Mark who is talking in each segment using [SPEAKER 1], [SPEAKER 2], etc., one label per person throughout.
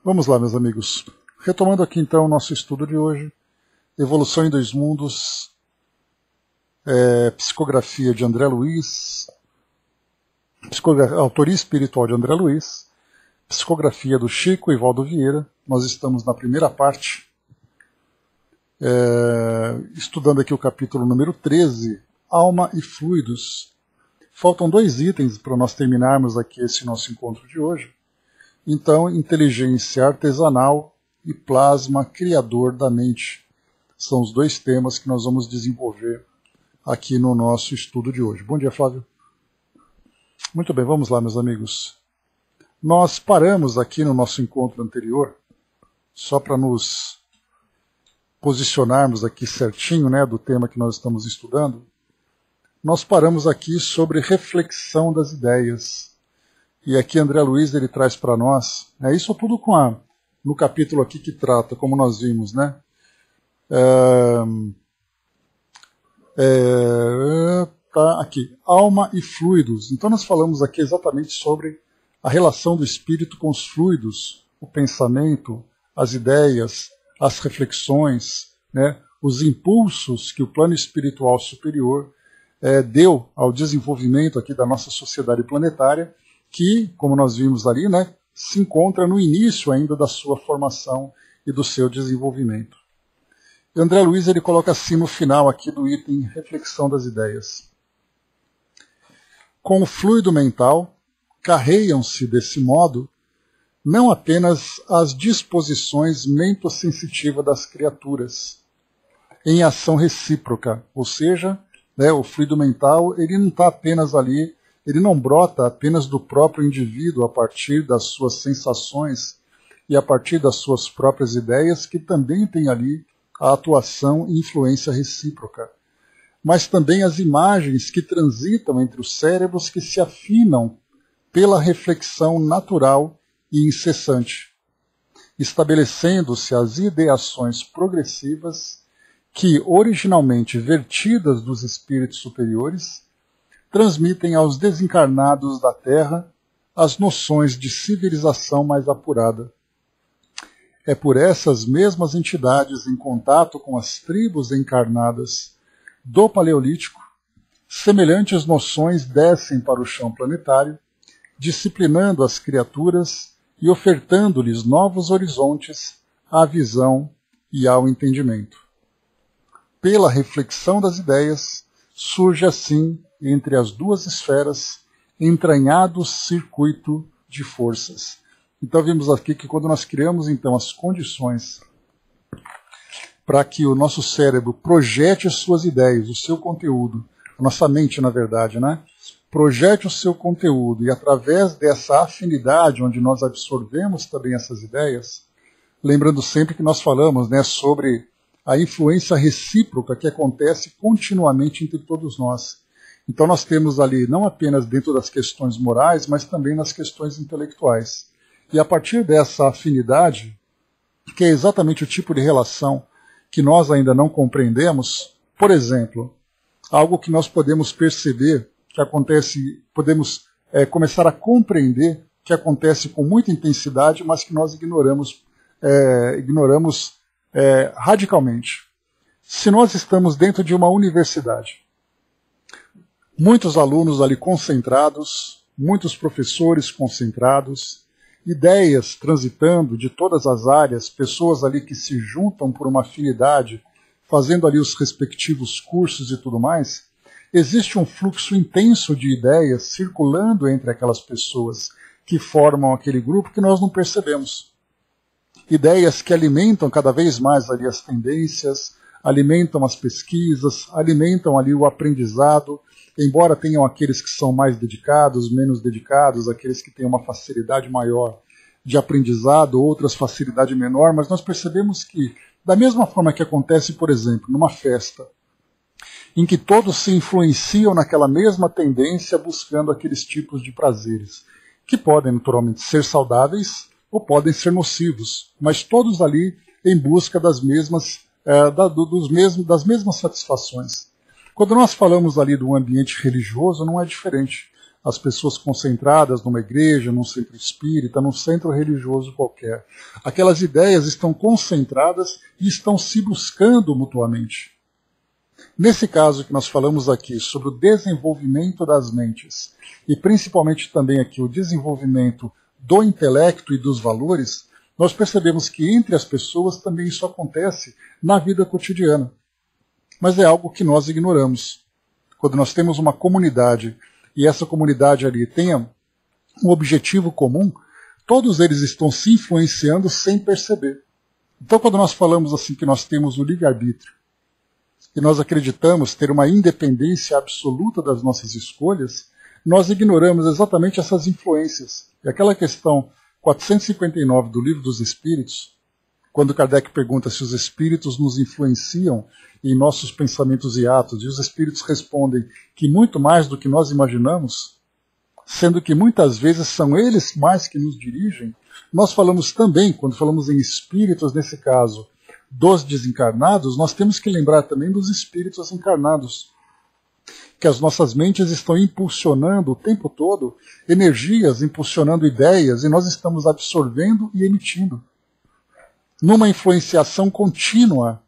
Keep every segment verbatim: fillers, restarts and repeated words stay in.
[SPEAKER 1] Vamos lá, meus amigos. Retomando aqui então o nosso estudo de hoje, Evolução em Dois Mundos, é, psicografia de André Luiz, autoria espiritual de André Luiz, psicografia do Chico e Valdo Vieira. Nós estamos na primeira parte, é, estudando aqui o capítulo número treze, Alma e Fluidos. Faltam dois itens para nós terminarmos aqui esse nosso encontro de hoje. Então, inteligência artesanal e plasma criador da mente são os dois temas que nós vamos desenvolver aqui no nosso estudo de hoje. Bom dia, Flávio. Muito bem, vamos lá, meus amigos. Nós paramos aqui no nosso encontro anterior, só para nos posicionarmos aqui certinho, né, do tema que nós estamos estudando. Nós paramos aqui sobre reflexão das ideias. E aqui André Luiz ele traz para nós, né, isso tudo com a, no capítulo aqui que trata, como nós vimos, né? É, é, tá aqui, alma e fluidos. Então nós falamos aqui exatamente sobre a relação do espírito com os fluidos, o pensamento, as ideias, as reflexões, né, os impulsos que o plano espiritual superior é, deu ao desenvolvimento aqui da nossa sociedade planetária, que, como nós vimos ali, né, se encontra no início ainda da sua formação e do seu desenvolvimento. E André Luiz ele coloca assim no final aqui do item Reflexão das Ideias. Com o fluido mental, carreiam-se desse modo não apenas as disposições mentosensitivas das criaturas, em ação recíproca, ou seja, né, o fluido mental ele não está apenas ali, ele não brota apenas do próprio indivíduo a partir das suas sensações e a partir das suas próprias ideias, que também tem ali a atuação e influência recíproca, mas também as imagens que transitam entre os cérebros que se afinam pela reflexão natural e incessante, estabelecendo-se as ideações progressivas que, originalmente vertidas dos espíritos superiores, transmitem aos desencarnados da Terra as noções de civilização mais apurada. É por essas mesmas entidades em contato com as tribos encarnadas do Paleolítico, semelhantes noções descem para o chão planetário, disciplinando as criaturas e ofertando-lhes novos horizontes à visão e ao entendimento. Pela reflexão das ideias, surge assim, entre as duas esferas, entranhado circuito de forças. Então vimos aqui que quando nós criamos então as condições para que o nosso cérebro projete as suas ideias, o seu conteúdo, a nossa mente na verdade, né? Projete o seu conteúdo e através dessa afinidade onde nós absorvemos também essas ideias, lembrando sempre que nós falamos, né, sobre a influência recíproca que acontece continuamente entre todos nós. Então nós temos ali, não apenas dentro das questões morais, mas também nas questões intelectuais. E a partir dessa afinidade, que é exatamente o tipo de relação que nós ainda não compreendemos, por exemplo, algo que nós podemos perceber, que acontece, podemos é, começar a compreender, que acontece com muita intensidade, mas que nós ignoramos, é, ignoramos é, radicalmente. Se nós estamos dentro de uma universidade, muitos alunos ali concentrados, muitos professores concentrados, ideias transitando de todas as áreas, pessoas ali que se juntam por uma afinidade, fazendo ali os respectivos cursos e tudo mais, existe um fluxo intenso de ideias circulando entre aquelas pessoas que formam aquele grupo que nós não percebemos. Ideias que alimentam cada vez mais ali as tendências, alimentam as pesquisas, alimentam ali o aprendizado, embora tenham aqueles que são mais dedicados, menos dedicados, aqueles que têm uma facilidade maior de aprendizado, outras facilidade menor, mas nós percebemos que, da mesma forma que acontece, por exemplo, numa festa, em que todos se influenciam naquela mesma tendência buscando aqueles tipos de prazeres, que podem naturalmente ser saudáveis ou podem ser nocivos, mas todos ali em busca das mesmas, é, da, dos mesmos, das mesmas satisfações. Quando nós falamos ali do ambiente religioso, não é diferente. as pessoas concentradas numa igreja, num centro espírita, num centro religioso qualquer. Aquelas ideias estão concentradas e estão se buscando mutuamente. Nesse caso que nós falamos aqui sobre o desenvolvimento das mentes, e principalmente também aqui o desenvolvimento do intelecto e dos valores, nós percebemos que entre as pessoas também isso acontece na vida cotidiana. Mas é algo que nós ignoramos. Quando nós temos uma comunidade e essa comunidade ali tenha um objetivo comum, todos eles estão se influenciando sem perceber. Então, quando nós falamos assim que nós temos o livre-arbítrio e nós acreditamos ter uma independência absoluta das nossas escolhas, nós ignoramos exatamente essas influências. E aquela questão quatrocentos e cinquenta e nove do Livro dos Espíritos, quando Kardec pergunta se os espíritos nos influenciam em nossos pensamentos e atos, e os espíritos respondem que muito mais do que nós imaginamos, sendo que muitas vezes são eles mais que nos dirigem, nós falamos também, quando falamos em espíritos, nesse caso, dos desencarnados, nós temos que lembrar também dos espíritos encarnados, que as nossas mentes estão impulsionando o tempo todo energias, impulsionando ideias, e nós estamos absorvendo e emitindo, numa influenciação contínua.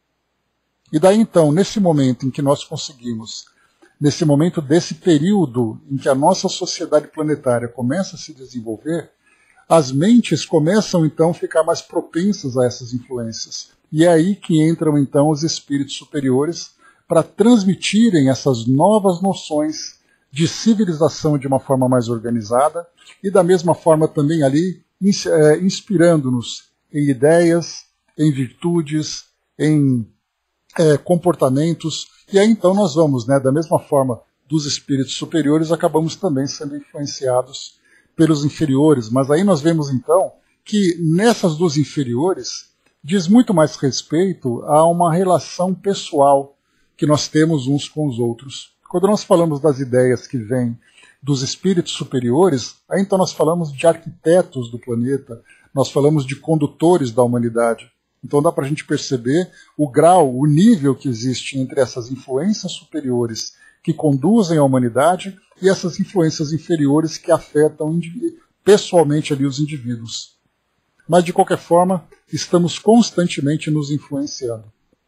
[SPEAKER 1] E daí então, nesse momento em que nós conseguimos, nesse momento desse período em que a nossa sociedade planetária começa a se desenvolver, as mentes começam então a ficar mais propensas a essas influências. E é aí que entram então os espíritos superiores para transmitirem essas novas noções de civilização de uma forma mais organizada e da mesma forma também ali inspirando-nos em ideias, em virtudes, em é, comportamentos. E aí então nós vamos, né, da mesma forma dos espíritos superiores, acabamos também sendo influenciados pelos inferiores. Mas aí nós vemos então que nessas dos inferiores diz muito mais respeito a uma relação pessoal que nós temos uns com os outros. Quando nós falamos das ideias que vêm dos espíritos superiores, aí então nós falamos de arquitetos do planeta, nós falamos de condutores da humanidade. Então dá para a gente perceber o grau, o nível que existe entre essas influências superiores que conduzem a humanidade e essas influências inferiores que afetam pessoalmente ali os indivíduos. Mas de qualquer forma, estamos constantemente nos influenciando.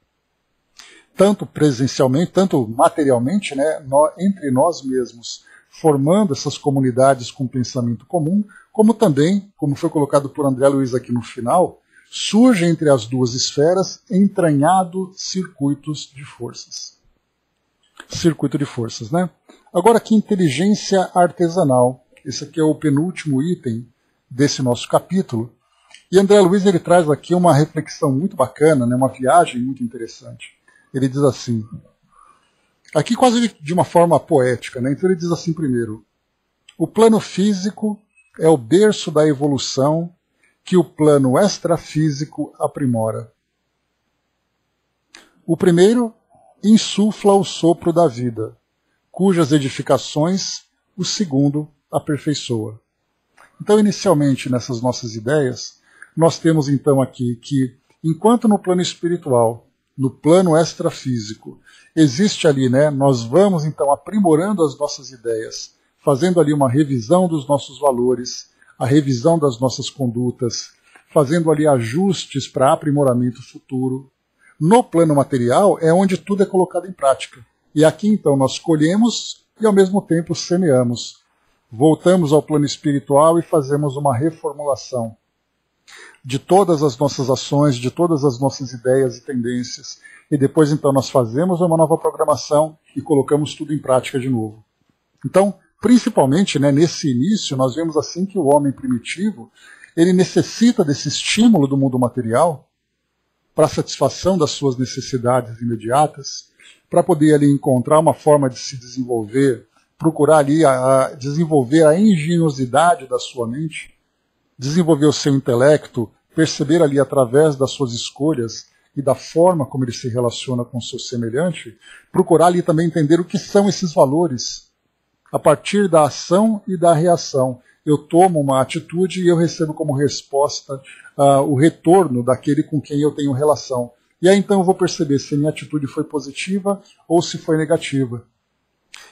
[SPEAKER 1] Tanto presencialmente, tanto materialmente, né, nós, entre nós mesmos, formando essas comunidades com pensamento comum, como também, como foi colocado por André Luiz aqui no final, surge entre as duas esferas entranhado circuitos de forças. Circuito de forças, né? Agora aqui, inteligência artesanal. Esse aqui é o penúltimo item desse nosso capítulo. E André Luiz ele traz aqui uma reflexão muito bacana, né, uma viagem muito interessante. Ele diz assim, aqui quase de uma forma poética, né? Então ele diz assim primeiro, o plano físico é o berço da evolução que o plano extrafísico aprimora. O primeiro insufla o sopro da vida, cujas edificações o segundo aperfeiçoa. Então, inicialmente, nessas nossas ideias, nós temos então aqui que, enquanto no plano espiritual, no plano extrafísico, existe ali, né, nós vamos então aprimorando as nossas ideias, fazendo ali uma revisão dos nossos valores, a revisão das nossas condutas, fazendo ali ajustes para aprimoramento futuro. No plano material é onde tudo é colocado em prática. E aqui então nós colhemos e ao mesmo tempo semeamos. Voltamos ao plano espiritual e fazemos uma reformulação de todas as nossas ações, de todas as nossas ideias e tendências. E depois então nós fazemos uma nova programação e colocamos tudo em prática de novo. Então, principalmente, né, nesse início, nós vemos assim que o homem primitivo ele necessita desse estímulo do mundo material para a satisfação das suas necessidades imediatas, para poder ali encontrar uma forma de se desenvolver, procurar ali a, a desenvolver a engenhosidade da sua mente, desenvolver o seu intelecto, perceber ali através das suas escolhas e da forma como ele se relaciona com o seu semelhante, procurar ali também entender o que são esses valores. A partir da ação e da reação, eu tomo uma atitude e eu recebo como resposta uh, o retorno daquele com quem eu tenho relação. E aí então eu vou perceber se a minha atitude foi positiva ou se foi negativa.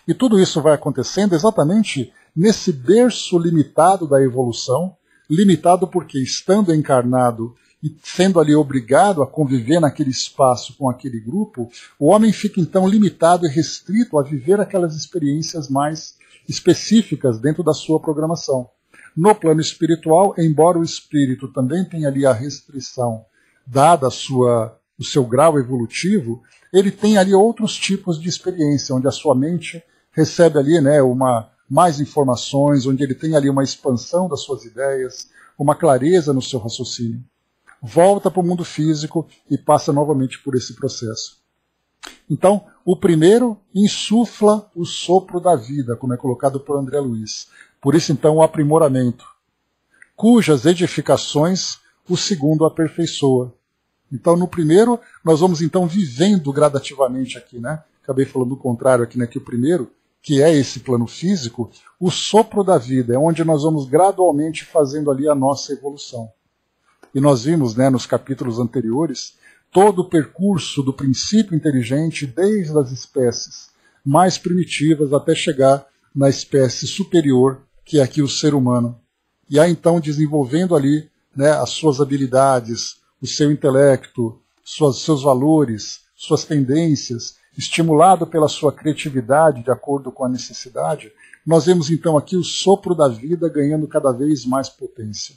[SPEAKER 1] E tudo isso vai acontecendo exatamente nesse berço limitado da evolução, limitado porque, estando encarnado e sendo ali obrigado a conviver naquele espaço com aquele grupo, o homem fica então limitado e restrito a viver aquelas experiências mais específicas dentro da sua programação. No plano espiritual, embora o espírito também tenha ali a restrição dada a sua, o seu grau evolutivo, ele tem ali outros tipos de experiência, onde a sua mente recebe ali, né, uma, mais informações, onde ele tem ali uma expansão das suas ideias, uma clareza no seu raciocínio. Volta para o mundo físico e passa novamente por esse processo. Então, o primeiro insufla o sopro da vida, como é colocado por André Luiz. Por isso, então, o aprimoramento, cujas edificações o segundo aperfeiçoa. Então, no primeiro, nós vamos então vivendo gradativamente aqui, né? Acabei falando o contrário aqui, né? Que o primeiro, que é esse plano físico, o sopro da vida, é onde nós vamos gradualmente fazendo ali a nossa evolução. E nós vimos, né, nos capítulos anteriores, todo o percurso do princípio inteligente, desde as espécies mais primitivas até chegar na espécie superior, que é aqui o ser humano. E aí então desenvolvendo ali, né, as suas habilidades, o seu intelecto, suas, seus valores, suas tendências, estimulado pela sua criatividade de acordo com a necessidade, nós vemos então aqui o sopro da vida ganhando cada vez mais potência.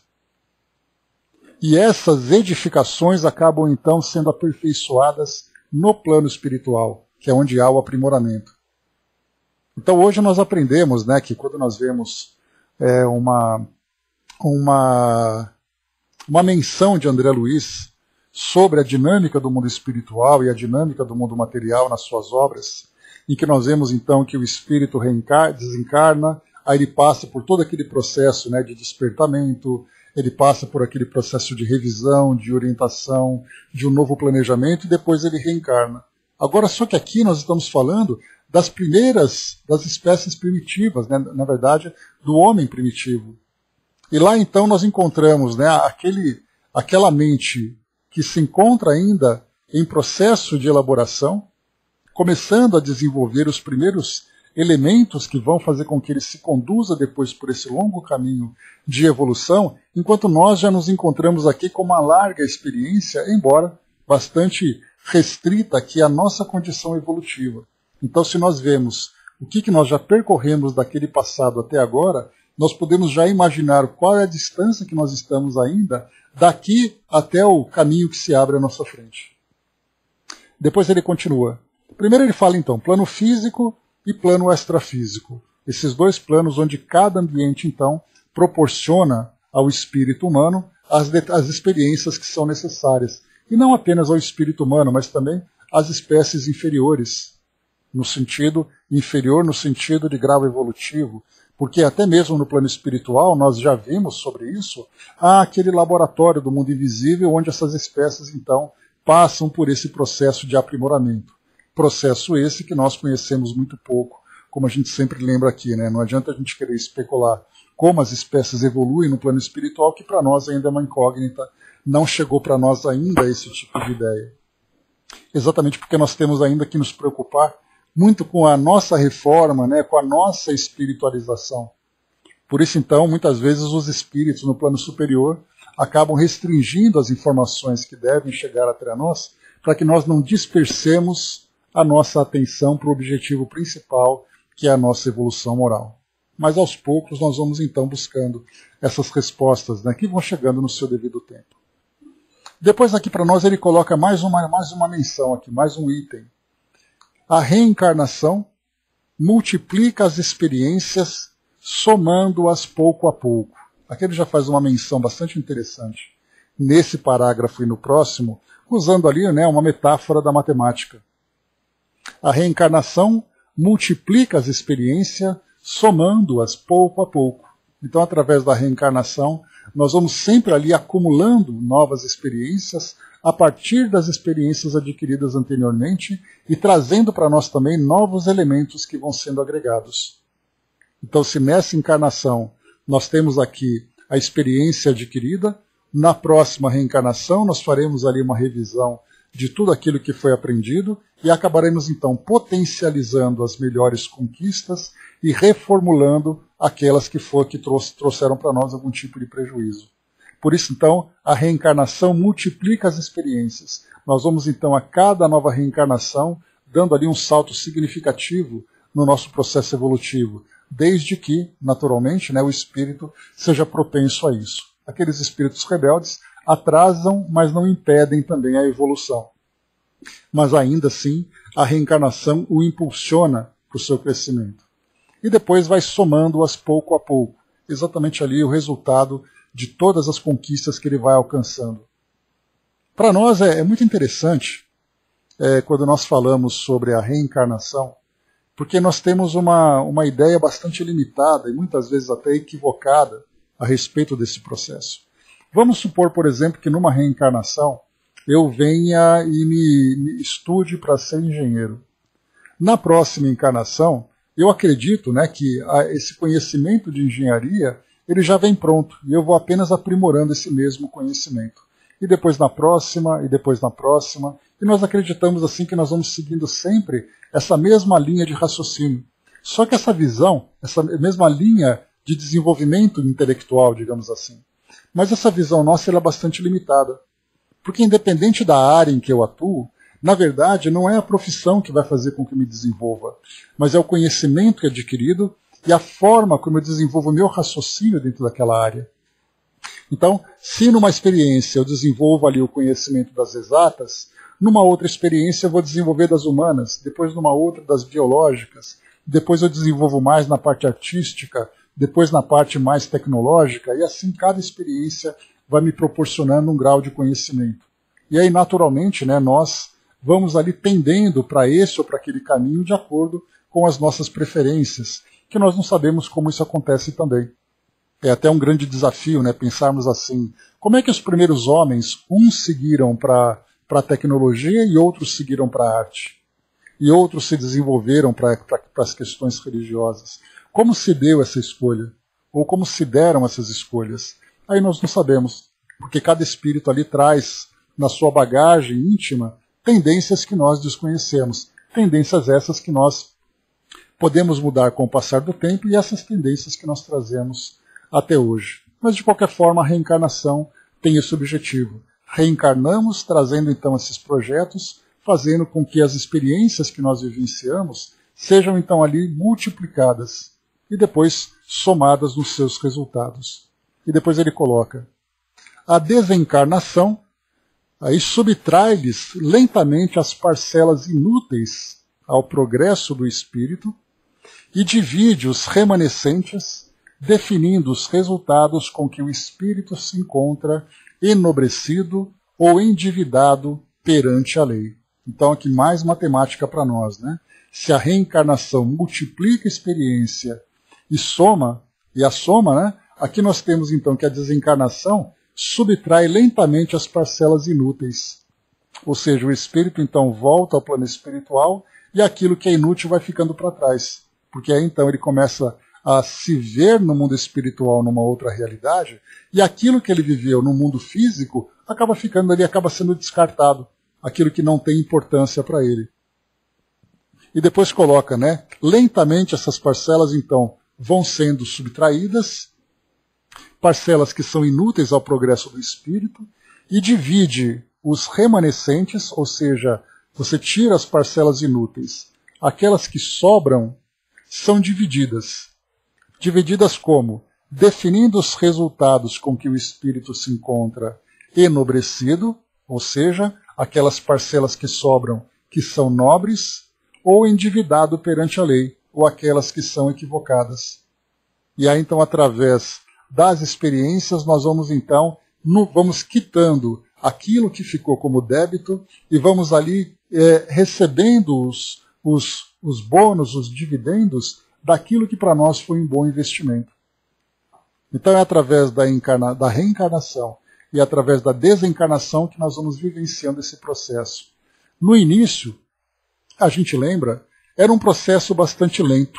[SPEAKER 1] E essas edificações acabam então sendo aperfeiçoadas no plano espiritual, que é onde há o aprimoramento. Então hoje nós aprendemos, né, que quando nós vemos é, uma, uma, uma menção de André Luiz sobre a dinâmica do mundo espiritual e a dinâmica do mundo material nas suas obras, em que nós vemos então que o espírito reencarna, desencarna, aí ele passa por todo aquele processo, né, de despertamento, ele passa por aquele processo de revisão, de orientação, de um novo planejamento e depois ele reencarna. Agora, só que aqui nós estamos falando das primeiras, das espécies primitivas, né, na verdade, do homem primitivo. E lá então nós encontramos, né, aquele, aquela mente que se encontra ainda em processo de elaboração, começando a desenvolver os primeiros elementos que vão fazer com que ele se conduza depois por esse longo caminho de evolução, enquanto nós já nos encontramos aqui com uma larga experiência, embora bastante restrita aqui à nossa condição evolutiva. Então, se nós vemos o que, que nós já percorremos daquele passado até agora, nós podemos já imaginar qual é a distância que nós estamos ainda daqui até o caminho que se abre à nossa frente. Depois ele continua. Primeiro ele fala, então, plano físico e plano extrafísico. Esses dois planos onde cada ambiente, então, proporciona ao espírito humano as, as experiências que são necessárias. E não apenas ao espírito humano, mas também às espécies inferiores, no sentido inferior, no sentido de grau evolutivo. Porque até mesmo no plano espiritual, nós já vimos sobre isso, há aquele laboratório do mundo invisível onde essas espécies, então, passam por esse processo de aprimoramento. Processo esse que nós conhecemos muito pouco, como a gente sempre lembra aqui, né? Não adianta a gente querer especular como as espécies evoluem no plano espiritual, que para nós ainda é uma incógnita, não chegou para nós ainda esse tipo de ideia. Exatamente porque nós temos ainda que nos preocupar muito com a nossa reforma, né? Com a nossa espiritualização. Por isso, então, muitas vezes os espíritos no plano superior acabam restringindo as informações que devem chegar até nós, para que nós não dispersemos a nossa atenção para o objetivo principal, que é a nossa evolução moral. Mas aos poucos nós vamos então buscando essas respostas, né, que vão chegando no seu devido tempo. Depois aqui para nós ele coloca mais uma, mais uma menção aqui, mais um item. A reencarnação multiplica as experiências, somando-as pouco a pouco. Aqui ele já faz uma menção bastante interessante nesse parágrafo e no próximo, usando ali, né, uma metáfora da matemática. A reencarnação multiplica as experiências, somando-as pouco a pouco. Então, através da reencarnação, nós vamos sempre ali acumulando novas experiências a partir das experiências adquiridas anteriormente e trazendo para nós também novos elementos que vão sendo agregados. Então, se nessa encarnação nós temos aqui a experiência adquirida, na próxima reencarnação nós faremos ali uma revisão de tudo aquilo que foi aprendido e acabaremos então potencializando as melhores conquistas e reformulando aquelas que, for, que trouxeram para nós algum tipo de prejuízo. Por isso, então, a reencarnação multiplica as experiências. Nós vamos, então, a cada nova reencarnação, dando ali um salto significativo no nosso processo evolutivo, desde que, naturalmente, né, o espírito seja propenso a isso. Aqueles espíritos rebeldes atrasam, mas não impedem também a evolução. Mas ainda assim, a reencarnação o impulsiona para o seu crescimento. E depois vai somando-as pouco a pouco. Exatamente ali o resultado de todas as conquistas que ele vai alcançando. Para nós é, é muito interessante é, quando nós falamos sobre a reencarnação, porque nós temos uma, uma ideia bastante limitada e muitas vezes até equivocada a respeito desse processo. Vamos supor, por exemplo, que numa reencarnação eu venha e me, me estude para ser engenheiro. Na próxima encarnação, eu acredito, né, que a, esse conhecimento de engenharia ele já vem pronto e eu vou apenas aprimorando esse mesmo conhecimento. E depois na próxima, e depois na próxima. E nós acreditamos assim que nós vamos seguindo sempre essa mesma linha de raciocínio. Só que essa visão, essa mesma linha de desenvolvimento intelectual, digamos assim. Mas essa visão nossa ela é bastante limitada. Porque independente da área em que eu atuo, na verdade não é a profissão que vai fazer com que eu me desenvolva, mas é o conhecimento que é adquirido e a forma como eu desenvolvo o meu raciocínio dentro daquela área. Então, se numa experiência eu desenvolvo ali o conhecimento das exatas, numa outra experiência eu vou desenvolver das humanas, depois numa outra das biológicas, depois eu desenvolvo mais na parte artística, depois na parte mais tecnológica, e assim cada experiência vai me proporcionando um grau de conhecimento. E aí, naturalmente, né, nós vamos ali tendendo para esse ou para aquele caminho de acordo com as nossas preferências, que nós não sabemos como isso acontece também. É até um grande desafio, né, pensarmos assim, como é que os primeiros homens, uns seguiram para a tecnologia e outros seguiram para a arte? E outros se desenvolveram para as questões religiosas. Como se deu essa escolha? Ou como se deram essas escolhas? Aí nós não sabemos, porque cada espírito ali traz na sua bagagem íntima tendências que nós desconhecemos. Tendências essas que nós podemos mudar com o passar do tempo e essas tendências que nós trazemos até hoje. Mas de qualquer forma a reencarnação tem esse objetivo. Reencarnamos trazendo então esses projetos, fazendo com que as experiências que nós vivenciamos sejam então ali multiplicadas e depois somadas nos seus resultados. E depois ele coloca, a desencarnação aí subtrai-lhes lentamente as parcelas inúteis ao progresso do espírito e divide os remanescentes, definindo os resultados com que o espírito se encontra enobrecido ou endividado perante a lei. Então aqui mais matemática para nós, né? Se a reencarnação multiplica a experiência e soma, e a soma, né? Aqui nós temos então que a desencarnação subtrai lentamente as parcelas inúteis. Ou seja, o espírito então volta ao plano espiritual e aquilo que é inútil vai ficando para trás. Porque aí então ele começa a se ver no mundo espiritual numa outra realidade e aquilo que ele viveu no mundo físico acaba ficando ali, acaba sendo descartado. Aquilo que não tem importância para ele. E depois coloca, né? Lentamente essas parcelas então vão sendo subtraídas, parcelas que são inúteis ao progresso do espírito, e divide os remanescentes, ou seja, você tira as parcelas inúteis. Aquelas que sobram são divididas. Divididas como? Definindo os resultados com que o espírito se encontra enobrecido, ou seja, aquelas parcelas que sobram que são nobres, ou endividado perante a lei, ou aquelas que são equivocadas. E aí então, através das experiências, nós vamos então, no, vamos quitando aquilo que ficou como débito e vamos ali é, recebendo os, os, os bônus, os dividendos daquilo que para nós foi um bom investimento. Então é através da, encarna, da reencarnação e através da desencarnação que nós vamos vivenciando esse processo. No início, a gente lembra, era um processo bastante lento.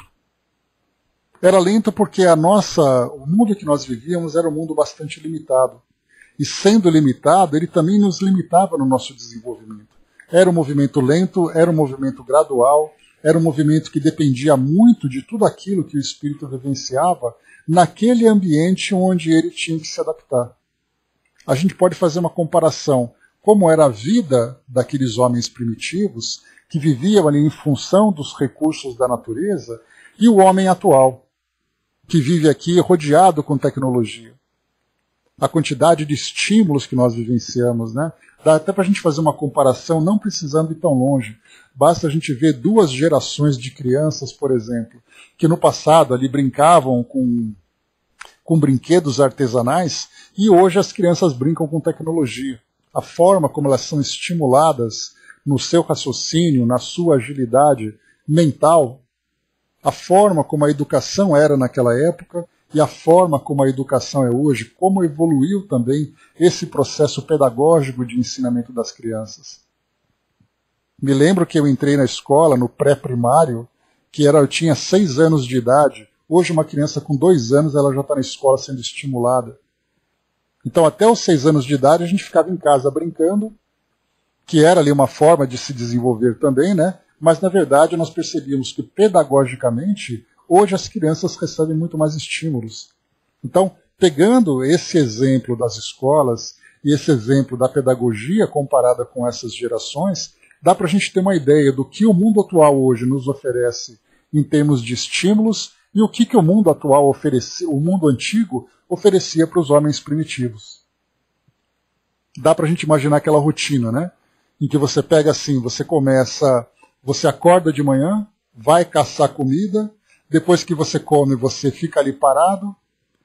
[SPEAKER 1] Era lento porque a nossa, o mundo que nós vivíamos era um mundo bastante limitado. E sendo limitado, ele também nos limitava no nosso desenvolvimento. Era um movimento lento, era um movimento gradual, era um movimento que dependia muito de tudo aquilo que o espírito vivenciava naquele ambiente onde ele tinha que se adaptar. A gente pode fazer uma comparação como era a vida daqueles homens primitivos que viviam ali em função dos recursos da natureza e o homem atual, que vive aqui rodeado com tecnologia. A quantidade de estímulos que nós vivenciamos, né? Dá até para a gente fazer uma comparação, não precisando ir tão longe. Basta a gente ver duas gerações de crianças, por exemplo, que no passado ali brincavam com, com brinquedos artesanais e hoje as crianças brincam com tecnologia. A forma como elas são estimuladas no seu raciocínio, na sua agilidade mental, a forma como a educação era naquela época e a forma como a educação é hoje, como evoluiu também esse processo pedagógico de ensinamento das crianças. Me lembro que eu entrei na escola, no pré-primário, que era, eu tinha seis anos de idade. Hoje uma criança com dois anos ela já está na escola sendo estimulada. Então até os seis anos de idade a gente ficava em casa brincando, que era ali uma forma de se desenvolver também, né? Mas na verdade nós percebíamos que pedagogicamente hoje as crianças recebem muito mais estímulos. Então, pegando esse exemplo das escolas e esse exemplo da pedagogia comparada com essas gerações, dá para a gente ter uma ideia do que o mundo atual hoje nos oferece em termos de estímulos e o que, que o mundo atual oferecia, o mundo antigo oferecia para os homens primitivos. Dá para a gente imaginar aquela rotina, né? Em que você pega assim, você começa, você acorda de manhã, vai caçar comida, depois que você come, você fica ali parado.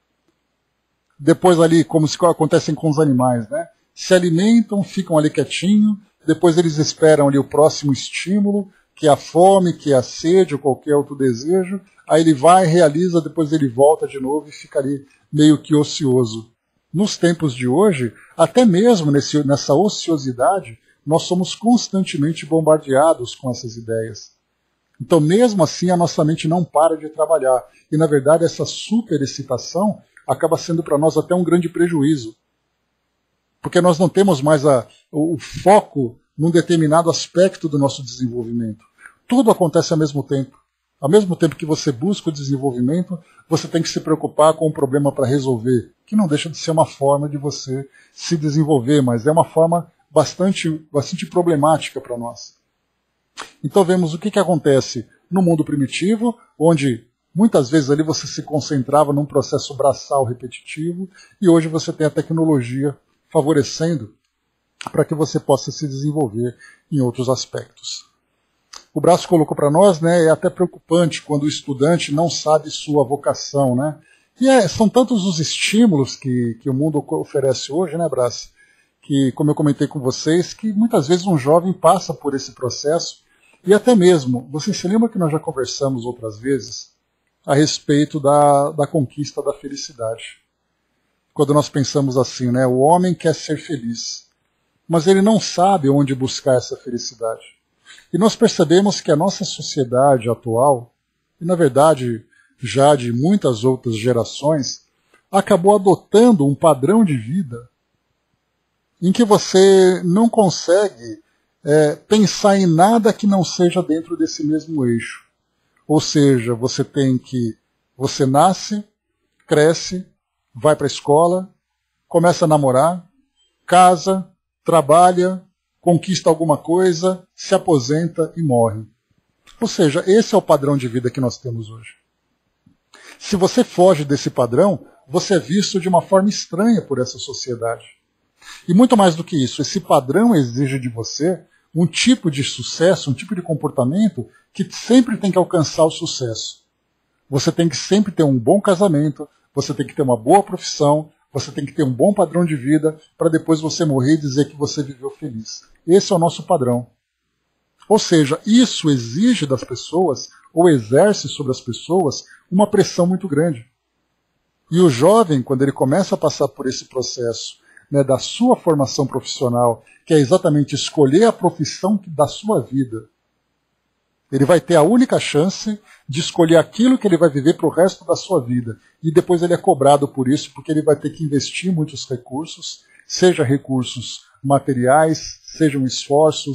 [SPEAKER 1] Depois ali, como se acontecem com os animais, né? Se alimentam, ficam ali quietinho, depois eles esperam ali o próximo estímulo, que é a fome, que é a sede, ou qualquer outro desejo. Aí ele vai, realiza, depois ele volta de novo e fica ali meio que ocioso. Nos tempos de hoje, até mesmo nesse, nessa ociosidade, nós somos constantemente bombardeados com essas ideias. Então, mesmo assim, a nossa mente não para de trabalhar. E, na verdade, essa superexcitação acaba sendo para nós até um grande prejuízo. Porque nós não temos mais a, o, o foco num determinado aspecto do nosso desenvolvimento. Tudo acontece ao mesmo tempo. Ao mesmo tempo que você busca o desenvolvimento, você tem que se preocupar com o problema para resolver, que não deixa de ser uma forma de você se desenvolver, mas é uma forma bastante, bastante problemática para nós. Então vemos o que, que acontece no mundo primitivo, onde muitas vezes ali você se concentrava num processo braçal repetitivo, e hoje você tem a tecnologia favorecendo para que você possa se desenvolver em outros aspectos. O Braço colocou para nós, né, é até preocupante quando o estudante não sabe sua vocação, né? E é, são tantos os estímulos que, que o mundo oferece hoje, né, Braço? Que, como eu comentei com vocês, que muitas vezes um jovem passa por esse processo, e até mesmo, vocês se lembram que nós já conversamos outras vezes a respeito da, da conquista da felicidade. Quando nós pensamos assim, né, o homem quer ser feliz, mas ele não sabe onde buscar essa felicidade. E nós percebemos que a nossa sociedade atual, e na verdade já de muitas outras gerações, acabou adotando um padrão de vida em que você não consegue é, pensar em nada que não seja dentro desse mesmo eixo. Ou seja, você tem que, você nasce, cresce, vai para a escola, começa a namorar, casa, trabalha, conquista alguma coisa, se aposenta e morre. Ou seja, esse é o padrão de vida que nós temos hoje. Se você foge desse padrão, você é visto de uma forma estranha por essa sociedade. E muito mais do que isso, esse padrão exige de você um tipo de sucesso, um tipo de comportamento que sempre tem que alcançar o sucesso. Você tem que sempre ter um bom casamento, você tem que ter uma boa profissão, você tem que ter um bom padrão de vida para depois você morrer e dizer que você viveu feliz. Esse é o nosso padrão. Ou seja, isso exige das pessoas, ou exerce sobre as pessoas, uma pressão muito grande. E o jovem, quando ele começa a passar por esse processo, né, da sua formação profissional, que é exatamente escolher a profissão da sua vida, ele vai ter a única chance de escolher aquilo que ele vai viver para o resto da sua vida. E depois ele é cobrado por isso, porque ele vai ter que investir muitos recursos, seja recursos materiais, sejam esforços,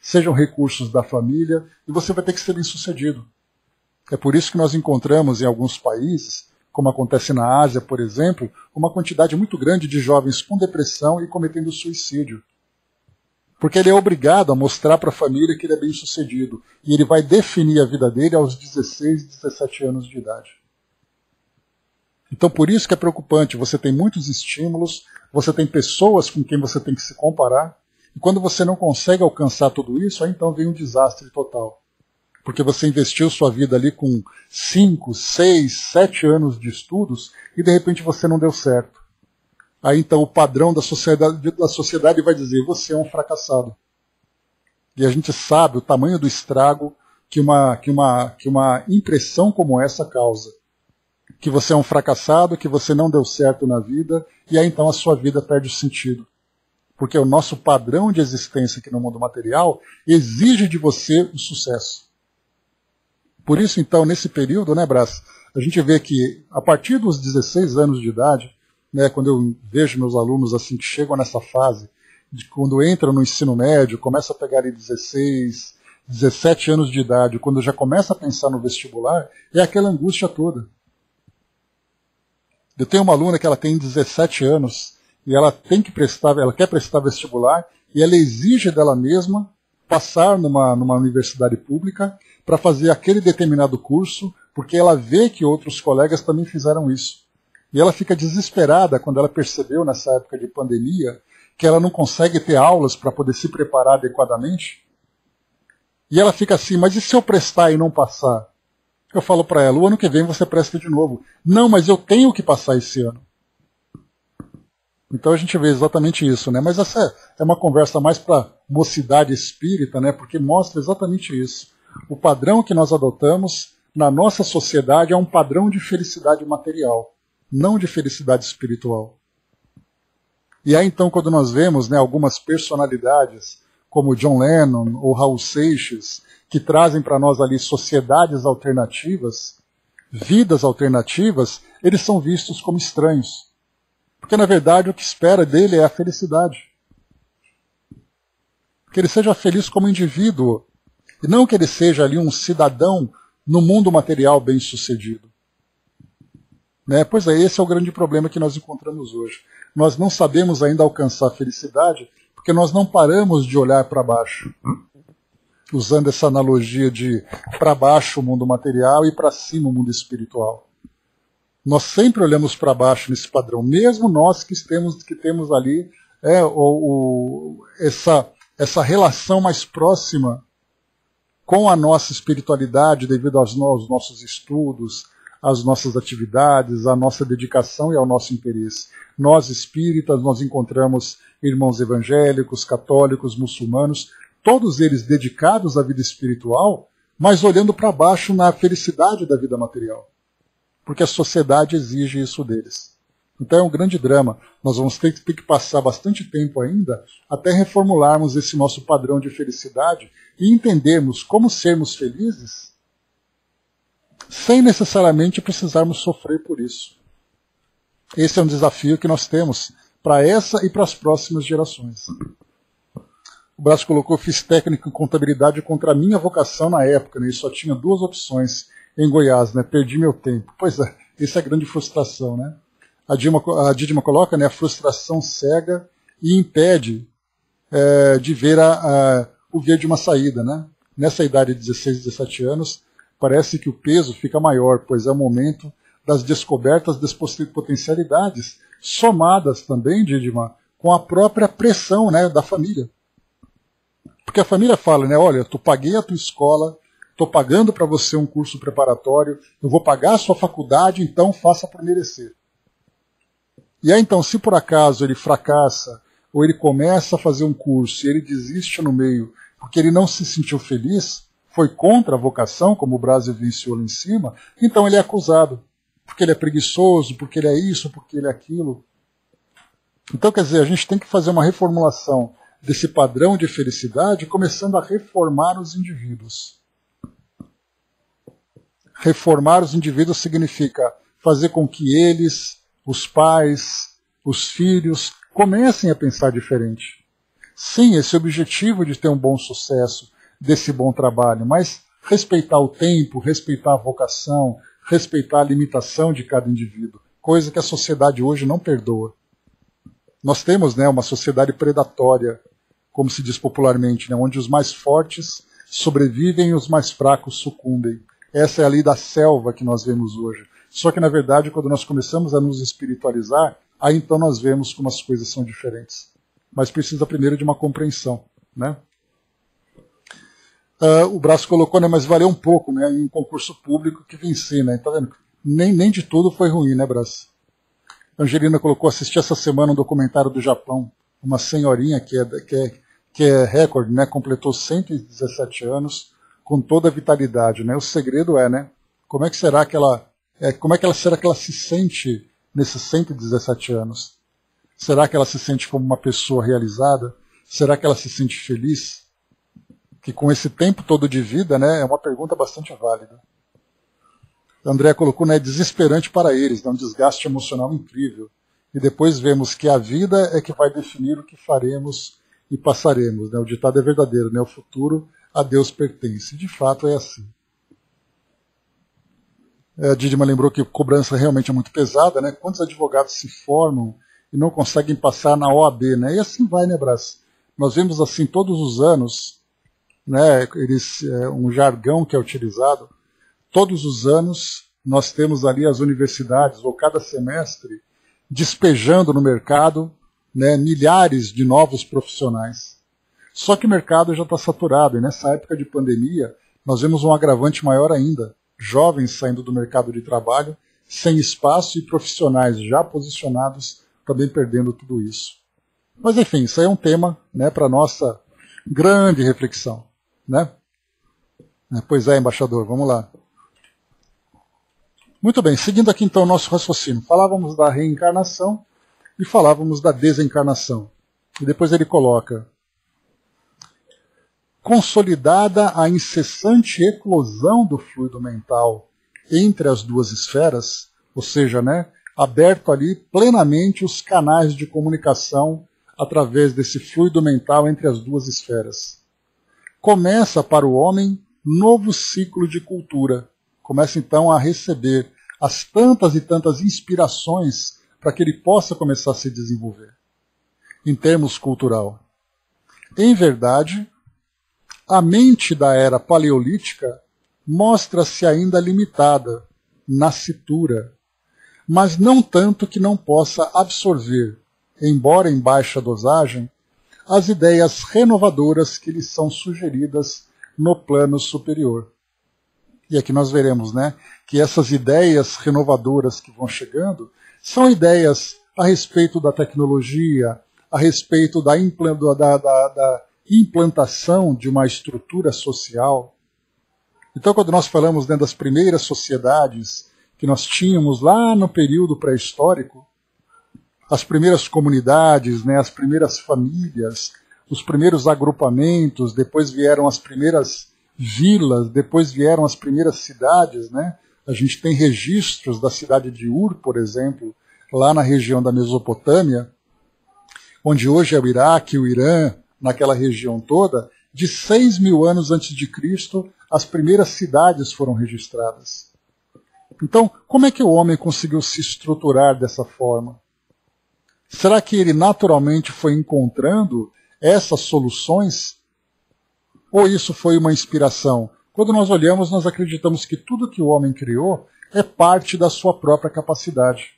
[SPEAKER 1] sejam recursos da família, e você vai ter que ser bem-sucedido. É por isso que nós encontramos em alguns países, como acontece na Ásia, por exemplo, uma quantidade muito grande de jovens com depressão e cometendo suicídio. Porque ele é obrigado a mostrar para a família que ele é bem-sucedido. E ele vai definir a vida dele aos dezesseis, dezessete anos de idade. Então por isso que é preocupante. Você tem muitos estímulos, você tem pessoas com quem você tem que se comparar. E quando você não consegue alcançar tudo isso, aí então vem um desastre total. Porque você investiu sua vida ali com cinco, seis, sete anos de estudos e de repente você não deu certo. Aí então o padrão da sociedade, da sociedade vai dizer, você é um fracassado. E a gente sabe o tamanho do estrago que uma, que uma, que uma impressão como essa causa. Que você é um fracassado, que você não deu certo na vida, e aí então a sua vida perde o sentido. Porque o nosso padrão de existência aqui no mundo material exige de você o sucesso. Por isso, então, nesse período, né, Brás, a gente vê que a partir dos dezesseis anos de idade, né, quando eu vejo meus alunos assim que chegam nessa fase, de quando entram no ensino médio, começam a pegar ali dezesseis, dezessete anos de idade, quando já começa a pensar no vestibular, é aquela angústia toda. Eu tenho uma aluna que ela tem dezessete anos e ela tem que prestar, ela quer prestar vestibular e ela exige dela mesma passar numa, numa universidade pública para fazer aquele determinado curso, porque ela vê que outros colegas também fizeram isso. E ela fica desesperada quando ela percebeu nessa época de pandemia que ela não consegue ter aulas para poder se preparar adequadamente. E ela fica assim, mas e se eu prestar e não passar? Eu falo para ela, o ano que vem você presta de novo. Não, mas eu tenho que passar esse ano. Então a gente vê exatamente isso, né? Mas essa é uma conversa mais para mocidade espírita, né? Porque mostra exatamente isso. O padrão que nós adotamos na nossa sociedade é um padrão de felicidade material, não de felicidade espiritual. E aí então quando nós vemos, né, algumas personalidades, como John Lennon ou Raul Seixas, que trazem para nós ali sociedades alternativas, vidas alternativas, eles são vistos como estranhos. Porque, na verdade, o que espera dele é a felicidade. Que ele seja feliz como indivíduo, e não que ele seja ali um cidadão no mundo material bem-sucedido. Né? Pois é, esse é o grande problema que nós encontramos hoje. Nós não sabemos ainda alcançar a felicidade, porque nós não paramos de olhar para baixo. Usando essa analogia de para baixo o mundo material e para cima o mundo espiritual. Nós sempre olhamos para baixo nesse padrão, mesmo nós que temos, que temos ali é, o, o, essa, essa relação mais próxima com a nossa espiritualidade devido aos, aos nossos estudos, às nossas atividades, à nossa dedicação e ao nosso interesse. Nós espíritas, nós encontramos irmãos evangélicos, católicos, muçulmanos, todos eles dedicados à vida espiritual, mas olhando para baixo na felicidade da vida material. Porque a sociedade exige isso deles. Então é um grande drama. Nós vamos ter, ter que passar bastante tempo ainda até reformularmos esse nosso padrão de felicidade e entendermos como sermos felizes sem necessariamente precisarmos sofrer por isso. Esse é um desafio que nós temos para essa e para as próximas gerações. O Brás colocou, fiz técnico em contabilidade contra a minha vocação na época, né, e só tinha duas opções em Goiás, né, perdi meu tempo. Pois é, essa é a grande frustração. Né? A, Dilma, a Dídima coloca, né, a frustração cega e impede é, de ver a, a, o ver de uma saída. Né? Nessa idade de dezesseis, dezessete anos, parece que o peso fica maior, pois é o momento das descobertas das potencialidades, somadas também, Dídima, com a própria pressão, né, da família. Porque a família fala, né, olha, tu paguei a tua escola, estou pagando para você um curso preparatório, eu vou pagar a sua faculdade, então faça por merecer. E aí então, se por acaso ele fracassa, ou ele começa a fazer um curso e ele desiste no meio, porque ele não se sentiu feliz, foi contra a vocação, como o Brás evidenciou lá em cima, então ele é acusado. Porque ele é preguiçoso, porque ele é isso, porque ele é aquilo. Então, quer dizer, a gente tem que fazer uma reformulação desse padrão de felicidade, começando a reformar os indivíduos. Reformar os indivíduos significa fazer com que eles, os pais, os filhos, comecem a pensar diferente. sim, esse objetivo de ter um bom sucesso, desse bom trabalho, mas respeitar o tempo, respeitar a vocação, respeitar a limitação de cada indivíduo, coisa que a sociedade hoje não perdoa. Nós temos, né, uma sociedade predatória, como se diz popularmente, né, onde os mais fortes sobrevivem e os mais fracos sucumbem. Essa é a lei da selva que nós vemos hoje. Só que, na verdade, quando nós começamos a nos espiritualizar, aí então nós vemos como as coisas são diferentes. Mas precisa primeiro de uma compreensão, né? Uh, o Braço colocou, né, mas valeu um pouco, né, em um concurso público que venci, né? Tá vendo? Nem, nem de tudo foi ruim, né, Braço? Angelina colocou, assisti essa semana um documentário do Japão, uma senhorinha que é, que é, que é recorde, né, completou cento e dezessete anos, com toda a vitalidade, né? O segredo é, né, como é que será que ela, é, como é que ela será que ela se sente nesses cento e dezessete anos? Será que ela se sente como uma pessoa realizada? Será que ela se sente feliz? Que com esse tempo todo de vida, né, é uma pergunta bastante válida. André colocou, né, desesperante para eles, né, um desgaste emocional incrível. E depois vemos que a vida é que vai definir o que faremos e passaremos. Né? O ditado é verdadeiro, né? O futuro a Deus pertence. De fato é assim. A Didima lembrou que a cobrança realmente é muito pesada, né? Quantos advogados se formam e não conseguem passar na O A B, né? E assim vai, né, Brás? Nós vemos assim todos os anos, né, eles, é, um jargão que é utilizado, todos os anos nós temos ali as universidades, ou cada semestre, despejando no mercado, né, milhares de novos profissionais. Só que o mercado já está saturado, e nessa época de pandemia nós vemos um agravante maior ainda. Jovens saindo do mercado de trabalho, sem espaço, e profissionais já posicionados também perdendo tudo isso. Mas enfim, isso aí é um tema, né, para a nossa grande reflexão. Né? Pois é, embaixador, vamos lá. Muito bem, seguindo aqui então o nosso raciocínio. Falávamos da reencarnação e falávamos da desencarnação. E depois ele coloca: consolidada a incessante eclosão do fluido mental entre as duas esferas, ou seja, né, aberto ali plenamente os canais de comunicação através desse fluido mental entre as duas esferas. Começa para o homem novo ciclo de cultura. Começa então a receber as tantas e tantas inspirações para que ele possa começar a se desenvolver, em termos cultural. Em verdade, a mente da era paleolítica mostra-se ainda limitada, nascitura, mas não tanto que não possa absorver, embora em baixa dosagem, as ideias renovadoras que lhe são sugeridas no plano superior. E aqui nós veremos, né, que essas ideias renovadoras que vão chegando são ideias a respeito da tecnologia, a respeito da, impl- da, da, da implantação de uma estrutura social. Então, quando nós falamos, né, das primeiras sociedades que nós tínhamos lá no período pré-histórico, as primeiras comunidades, né, as primeiras famílias, os primeiros agrupamentos, depois vieram as primeiras vilas, depois vieram as primeiras cidades, né? A gente tem registros da cidade de Ur, por exemplo, lá na região da Mesopotâmia, onde hoje é o Iraque, o Irã, naquela região toda, de seis mil anos antes de Cristo, as primeiras cidades foram registradas. Então, como é que o homem conseguiu se estruturar dessa forma? Será que ele naturalmente foi encontrando essas soluções? Ou isso foi uma inspiração? Quando nós olhamos, nós acreditamos que tudo que o homem criou é parte da sua própria capacidade.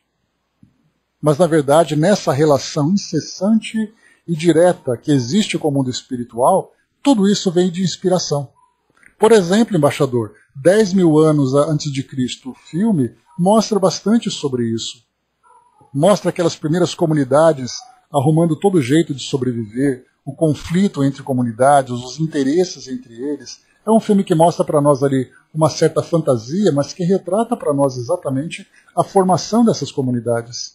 [SPEAKER 1] Mas, na verdade, nessa relação incessante e direta que existe com o mundo espiritual, tudo isso vem de inspiração. Por exemplo, embaixador, dez mil anos antes de Cristo, o filme mostra bastante sobre isso. Mostra aquelas primeiras comunidades arrumando todo jeito de sobreviver, o conflito entre comunidades, os interesses entre eles. É um filme que mostra para nós ali uma certa fantasia, mas que retrata para nós exatamente a formação dessas comunidades.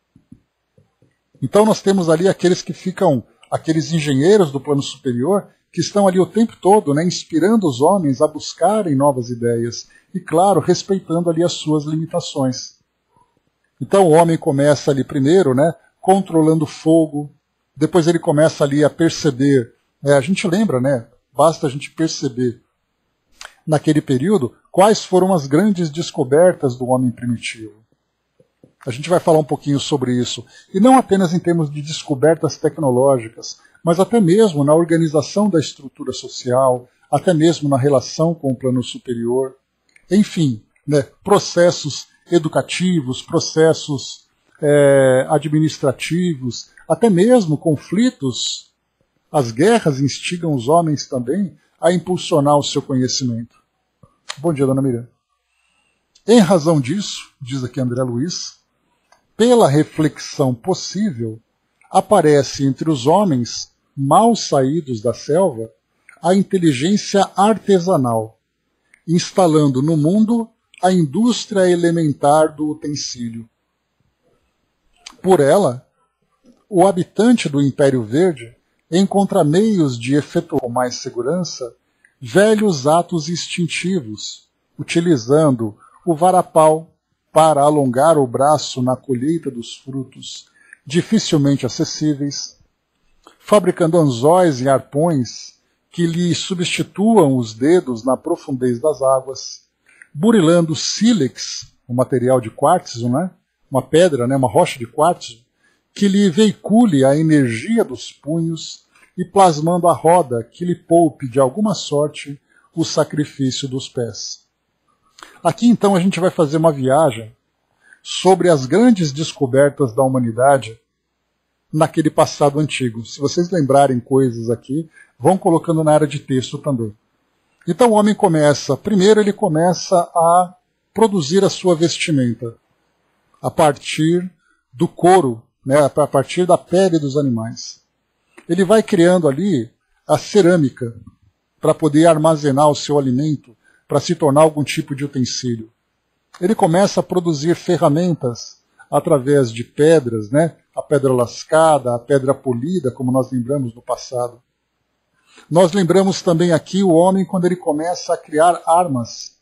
[SPEAKER 1] Então nós temos ali aqueles que ficam, aqueles engenheiros do plano superior, que estão ali o tempo todo, né, inspirando os homens a buscarem novas ideias e, claro, respeitando ali as suas limitações. Então o homem começa ali primeiro, né, controlando fogo, Depois ele começa ali a perceber, é, a gente lembra, né? Basta a gente perceber naquele período quais foram as grandes descobertas do homem primitivo. A gente vai falar um pouquinho sobre isso. E não apenas em termos de descobertas tecnológicas, mas até mesmo na organização da estrutura social, até mesmo na relação com o plano superior. Enfim, né, processos educativos, processos é, administrativos, até mesmo conflitos. As guerras instigam os homens também a impulsionar o seu conhecimento. Bom dia, dona Miriam. Em razão disso, diz aqui André Luiz, pela reflexão possível, aparece entre os homens mal saídos da selva a inteligência artesanal, instalando no mundo a indústria elementar do utensílio. Por ela, o habitante do Império Verde encontra meios de efetuar com mais segurança velhos atos instintivos, utilizando o varapau para alongar o braço na colheita dos frutos dificilmente acessíveis, fabricando anzóis e arpões que lhe substituam os dedos na profundez das águas, burilando sílex, um material de quartzo, né? uma pedra, né? uma rocha de quartzo, que lhe veicule a energia dos punhos e plasmando a roda que lhe poupe de alguma sorte o sacrifício dos pés. Aqui então a gente vai fazer uma viagem sobre as grandes descobertas da humanidade naquele passado antigo. Se vocês lembrarem coisas aqui, vão colocando na área de texto também. Então o homem começa, primeiro ele começa a produzir a sua vestimenta a partir do couro, né, a partir da pele dos animais. Ele vai criando ali a cerâmica para poder armazenar o seu alimento, para se tornar algum tipo de utensílio. Ele começa a produzir ferramentas através de pedras, né? A pedra lascada, a pedra polida, como nós lembramos no passado. Nós lembramos também aqui o homem quando ele começa a criar armas,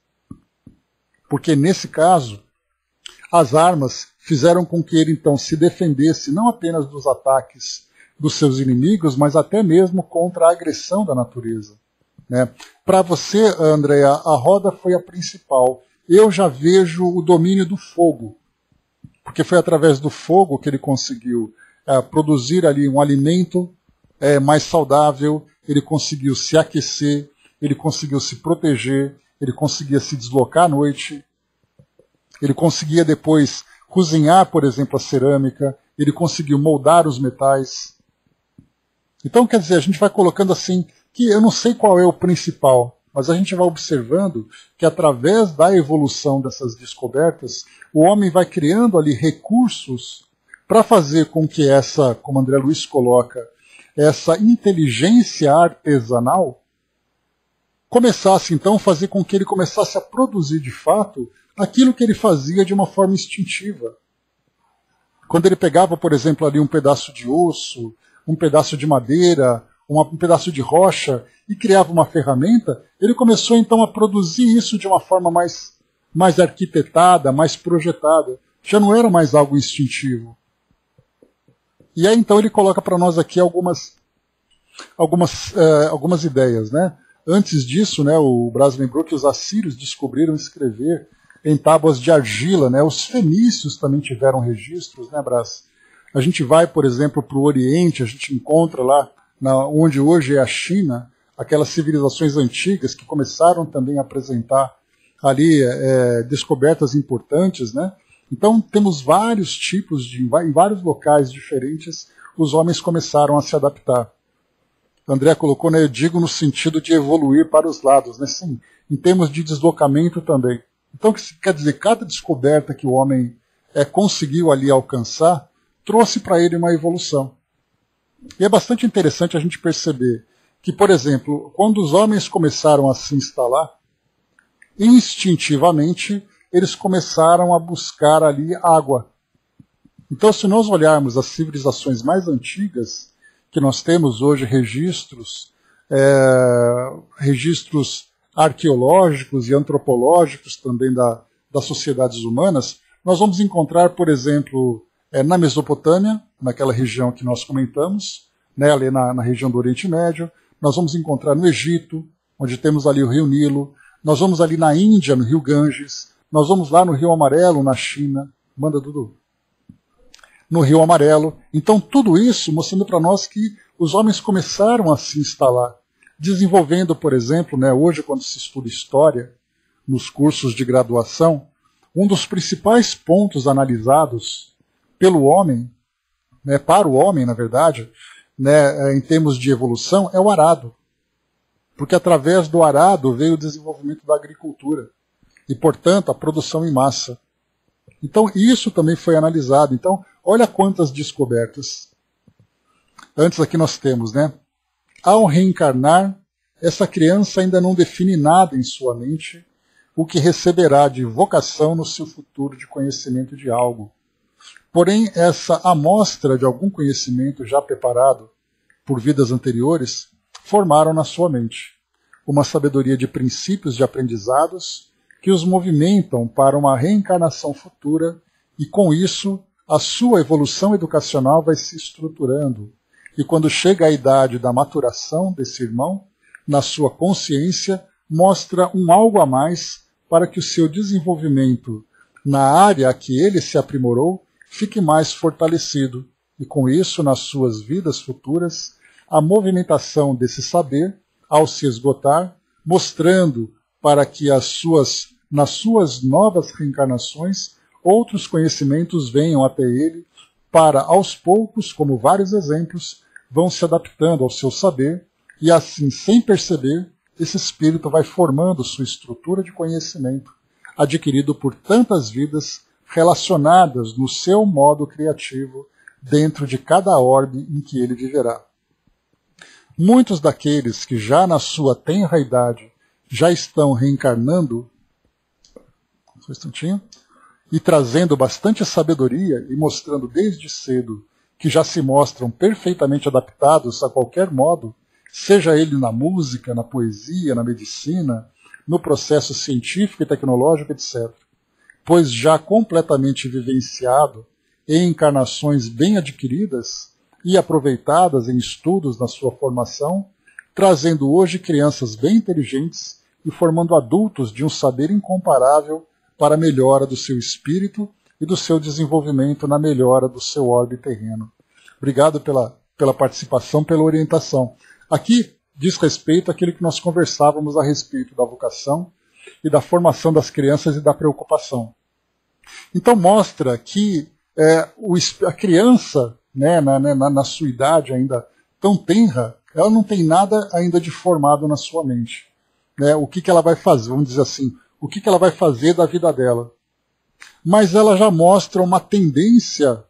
[SPEAKER 1] porque nesse caso, as armas fizeram com que ele então se defendesse não apenas dos ataques dos seus inimigos, mas até mesmo contra a agressão da natureza. Né? Para você, Andréa, a roda foi a principal. Eu já vejo o domínio do fogo, porque foi através do fogo que ele conseguiu é, produzir ali um alimento é, mais saudável, ele conseguiu se aquecer, ele conseguiu se proteger, ele conseguia se deslocar à noite, ele conseguia depois cozinhar, por exemplo, a cerâmica, ele conseguiu moldar os metais. Então, quer dizer, a gente vai colocando assim, que eu não sei qual é o principal, mas a gente vai observando que através da evolução dessas descobertas, o homem vai criando ali recursos para fazer com que essa, como André Luiz coloca, essa inteligência artesanal começasse então a fazer com que ele começasse a produzir de fato aquilo que ele fazia de uma forma instintiva. Quando ele pegava, por exemplo, ali um pedaço de osso, um pedaço de madeira, uma, um pedaço de rocha e criava uma ferramenta, ele começou então a produzir isso de uma forma mais, mais arquitetada, mais projetada. Já não era mais algo instintivo. E aí então ele coloca para nós aqui algumas, algumas, uh, algumas ideias. Né? Antes disso, né, o Braz lembrou que os assírios descobriram escrever em tábuas de argila. Né? Os fenícios também tiveram registros, né, Braz? A gente vai, por exemplo, para o Oriente, a gente encontra lá, na, onde hoje é a China, aquelas civilizações antigas que começaram também a apresentar ali é, descobertas importantes, né? Então temos vários tipos, de, em vários locais diferentes, os homens começaram a se adaptar. André colocou, né, eu digo no sentido de evoluir para os lados, né? Sim, em termos de deslocamento também. Então quer dizer, cada descoberta que o homem é, conseguiu ali alcançar, trouxe para ele uma evolução. E é bastante interessante a gente perceber que, por exemplo, quando os homens começaram a se instalar, instintivamente eles começaram a buscar ali água. Então, se nós olharmos as civilizações mais antigas, que nós temos hoje registros, é, registros arqueológicos e antropológicos também da, das sociedades humanas, nós vamos encontrar, por exemplo, é, na Mesopotâmia, naquela região que nós comentamos, né, ali na, na região do Oriente Médio. Nós vamos encontrar no Egito, onde temos ali o rio Nilo. Nós vamos ali na Índia, no rio Ganges. Nós vamos lá no Rio Amarelo, na China. Manda, Dudu. No Rio Amarelo. Então, tudo isso mostrando para nós que os homens começaram a se instalar, desenvolvendo, por exemplo, né, hoje, quando se estuda história, nos cursos de graduação, um dos principais pontos analisados pelo homem, né, para o homem, na verdade, né, em termos de evolução, é o arado. Porque através do arado veio o desenvolvimento da agricultura e, portanto, a produção em massa. Então, isso também foi analisado. Então, olha quantas descobertas. Antes aqui nós temos, né? Ao reencarnar, essa criança ainda não define nada em sua mente, o que receberá de vocação no seu futuro de conhecimento de algo. Porém, essa amostra de algum conhecimento já preparado por vidas anteriores formaram na sua mente uma sabedoria de princípios de aprendizados que os movimentam para uma reencarnação futura e, com isso, a sua evolução educacional vai se estruturando. E quando chega a idade da maturação desse irmão, na sua consciência, mostra um algo a mais para que o seu desenvolvimento na área a que ele se aprimorou fique mais fortalecido. E com isso, nas suas vidas futuras, a movimentação desse saber, ao se esgotar, mostrando para que as suas, nas suas novas reencarnações, outros conhecimentos venham até ele, para, aos poucos, como vários exemplos, vão se adaptando ao seu saber, e assim, sem perceber, esse espírito vai formando sua estrutura de conhecimento, adquirido por tantas vidas relacionadas no seu modo criativo, dentro de cada orbe em que ele viverá. Muitos daqueles que já na sua tenra idade já estão reencarnando, só um instantinho, e trazendo bastante sabedoria e mostrando desde cedo que já se mostram perfeitamente adaptados a qualquer modo, seja ele na música, na poesia, na medicina, no processo científico e tecnológico, etcétera. Pois já completamente vivenciado em encarnações bem adquiridas e aproveitadas em estudos na sua formação, trazendo hoje crianças bem inteligentes e formando adultos de um saber incomparável para a melhora do seu espírito e do seu desenvolvimento na melhora do seu orbe terreno. Obrigado pela, pela participação, pela orientação. Aqui diz respeito àquilo que nós conversávamos a respeito da vocação e da formação das crianças e da preocupação. Então mostra que é, o, a criança, né, na, na, na sua idade ainda tão tenra, ela não tem nada ainda de formado na sua mente. Né? O que, que ela vai fazer, vamos dizer assim, o que, que ela vai fazer da vida dela. Mas ela já mostra uma tendência,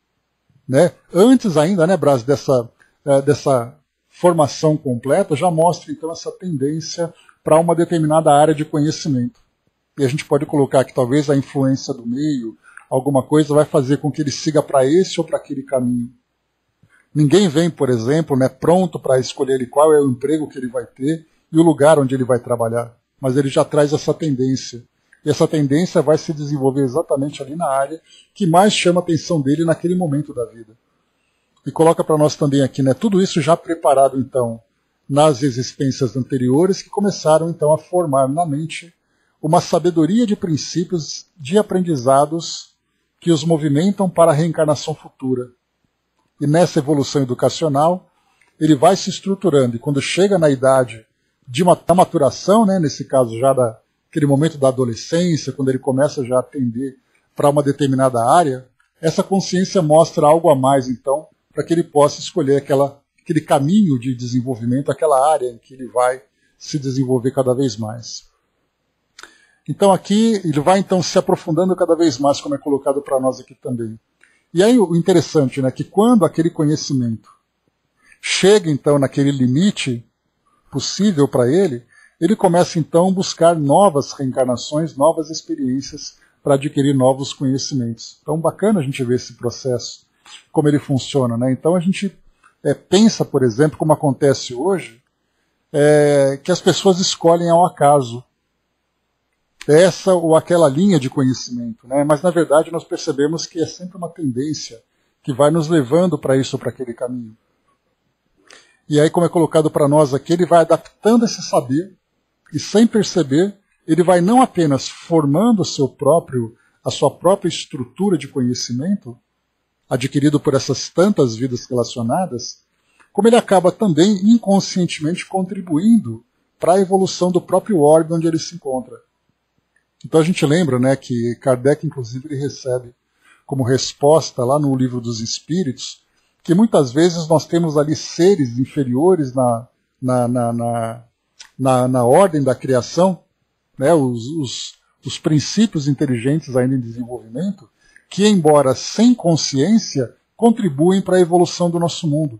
[SPEAKER 1] né, antes ainda, né, Brás, dessa, é, dessa formação completa, já mostra então essa tendência para uma determinada área de conhecimento. E a gente pode colocar que talvez a influência do meio, alguma coisa vai fazer com que ele siga para esse ou para aquele caminho. Ninguém vem, por exemplo, né, pronto para escolher qual é o emprego que ele vai ter e o lugar onde ele vai trabalhar. Mas ele já traz essa tendência. E essa tendência vai se desenvolver exatamente ali na área que mais chama a atenção dele naquele momento da vida. E coloca para nós também aqui, né, tudo isso já preparado, então, nas existências anteriores, que começaram, então, a formar na mente uma sabedoria de princípios de aprendizados que os movimentam para a reencarnação futura. E nessa evolução educacional, ele vai se estruturando, e quando chega na idade de uma maturação, né, nesse caso já daquele momento da adolescência, quando ele começa já a atender para uma determinada área, essa consciência mostra algo a mais, então, para que ele possa escolher aquela, aquele caminho de desenvolvimento, aquela área em que ele vai se desenvolver cada vez mais. Então aqui, ele vai então se aprofundando cada vez mais, como é colocado para nós aqui também. E aí o interessante, né, que quando aquele conhecimento chega então naquele limite possível para ele, ele começa então a buscar novas reencarnações, novas experiências para adquirir novos conhecimentos. Então bacana a gente ver esse processo, como ele funciona, né? Então a gente é, pensa, por exemplo, como acontece hoje, é, que as pessoas escolhem ao acaso. essa ou aquela linha de conhecimento, né? Mas na verdade nós percebemos que é sempre uma tendência que vai nos levando para isso, para aquele caminho. E aí, como é colocado para nós aqui, ele vai adaptando esse saber e, sem perceber, ele vai não apenas formando o seu próprio, a sua própria estrutura de conhecimento, adquirido por essas tantas vidas relacionadas, como ele acaba também inconscientemente contribuindo para a evolução do próprio órgão onde ele se encontra. Então a gente lembra, né, que Kardec, inclusive, ele recebe como resposta lá no Livro dos Espíritos, que muitas vezes nós temos ali seres inferiores na, na, na, na, na, na ordem da criação, né, os, os, os princípios inteligentes ainda em desenvolvimento, que, embora sem consciência, contribuem para a evolução do nosso mundo.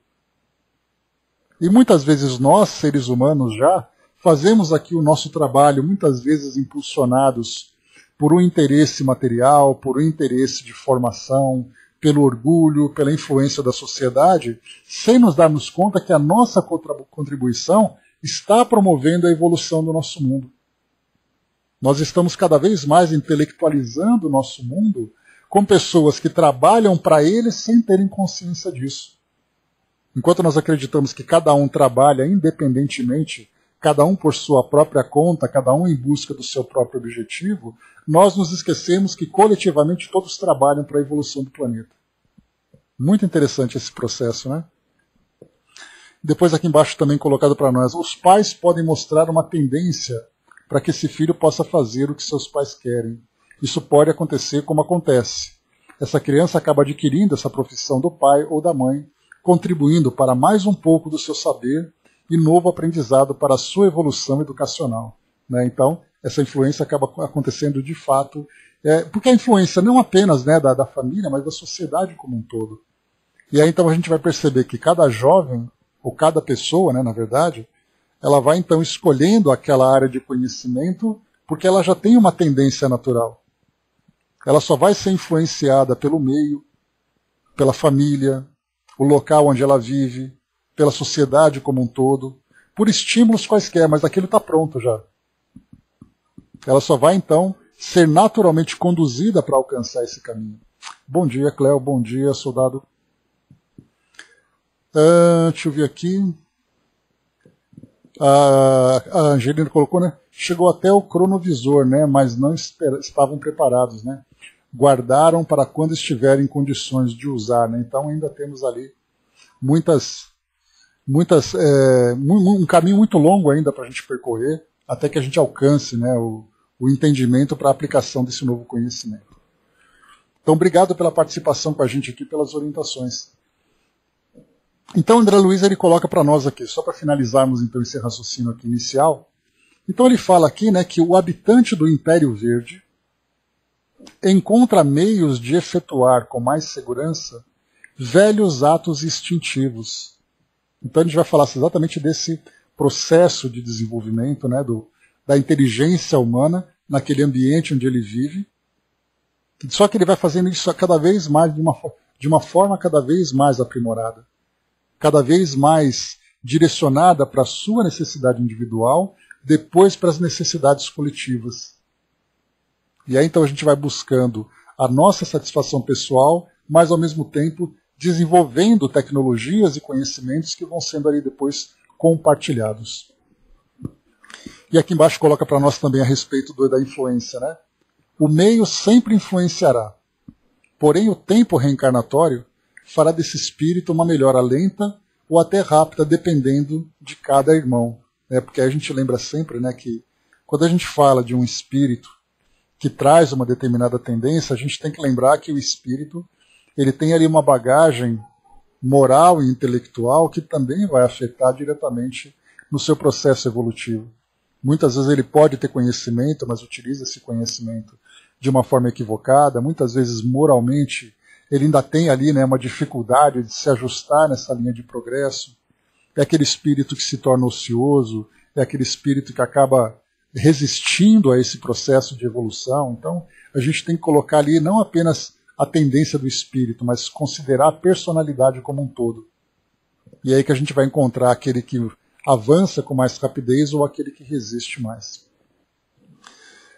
[SPEAKER 1] E muitas vezes nós, seres humanos, já fazemos aqui o nosso trabalho, muitas vezes impulsionados por um interesse material, por um interesse de formação, pelo orgulho, pela influência da sociedade, sem nos darmos conta que a nossa contribuição está promovendo a evolução do nosso mundo. Nós estamos cada vez mais intelectualizando o nosso mundo com pessoas que trabalham para ele sem terem consciência disso. Enquanto nós acreditamos que cada um trabalha independentemente, cada um por sua própria conta, cada um em busca do seu próprio objetivo, nós nos esquecemos que coletivamente todos trabalham para a evolução do planeta. Muito interessante esse processo, né? Depois aqui embaixo também colocado para nós, os pais podem mostrar uma tendência para que esse filho possa fazer o que seus pais querem. Isso pode acontecer como acontece. Essa criança acaba adquirindo essa profissão do pai ou da mãe, contribuindo para mais um pouco do seu saber e novo aprendizado para a sua evolução educacional, né? Então, essa influência acaba acontecendo de fato, é, porque a influência não apenas, né, da, da família, mas da sociedade como um todo. E aí então a gente vai perceber que cada jovem, ou cada pessoa, né, na verdade, ela vai então escolhendo aquela área de conhecimento porque ela já tem uma tendência natural. Ela só vai ser influenciada pelo meio, pela família, o local onde ela vive, pela sociedade como um todo, por estímulos quaisquer, mas aquilo está pronto já. Ela só vai, então, ser naturalmente conduzida para alcançar esse caminho. Bom dia, Cléo. Bom dia, soldado. Uh, deixa eu ver aqui. Uh, a Angelina colocou, né? Chegou até o cronovisor, né? Mas não espera, estavam preparados, né? Guardaram para quando estiverem em condições de usar, né? Então ainda temos ali muitas... Muitas, é, um caminho muito longo ainda para a gente percorrer, até que a gente alcance, né, o, o entendimento para a aplicação desse novo conhecimento. Então, obrigado pela participação com a gente aqui, pelas orientações. Então, André Luiz ele coloca para nós aqui, só para finalizarmos então esse raciocínio aqui inicial. Então ele fala aqui, né, que o habitante do Império Verde encontra meios de efetuar com mais segurança velhos atos instintivos. Então a gente vai falar exatamente desse processo de desenvolvimento, né, do, da inteligência humana naquele ambiente onde ele vive. Só que ele vai fazendo isso cada vez mais de uma, de uma forma cada vez mais aprimorada, cada vez mais direcionada para a sua necessidade individual, depois para as necessidades coletivas. E aí então a gente vai buscando a nossa satisfação pessoal, mas ao mesmo tempo desenvolvendo tecnologias e conhecimentos que vão sendo ali depois compartilhados. E aqui embaixo coloca para nós também a respeito do, da influência, né? O meio sempre influenciará, porém o tempo reencarnatório fará desse espírito uma melhora lenta ou até rápida, dependendo de cada irmão. Né? Porque a gente lembra sempre, né, que quando a gente fala de um espírito que traz uma determinada tendência, a gente tem que lembrar que o espírito ele tem ali uma bagagem moral e intelectual que também vai afetar diretamente no seu processo evolutivo. Muitas vezes ele pode ter conhecimento, mas utiliza esse conhecimento de uma forma equivocada. Muitas vezes, moralmente, ele ainda tem ali, né, uma dificuldade de se ajustar nessa linha de progresso. É aquele espírito que se torna ocioso, é aquele espírito que acaba resistindo a esse processo de evolução. Então, a gente tem que colocar ali não apenas a tendência do espírito, mas considerar a personalidade como um todo. E é aí que a gente vai encontrar aquele que avança com mais rapidez ou aquele que resiste mais.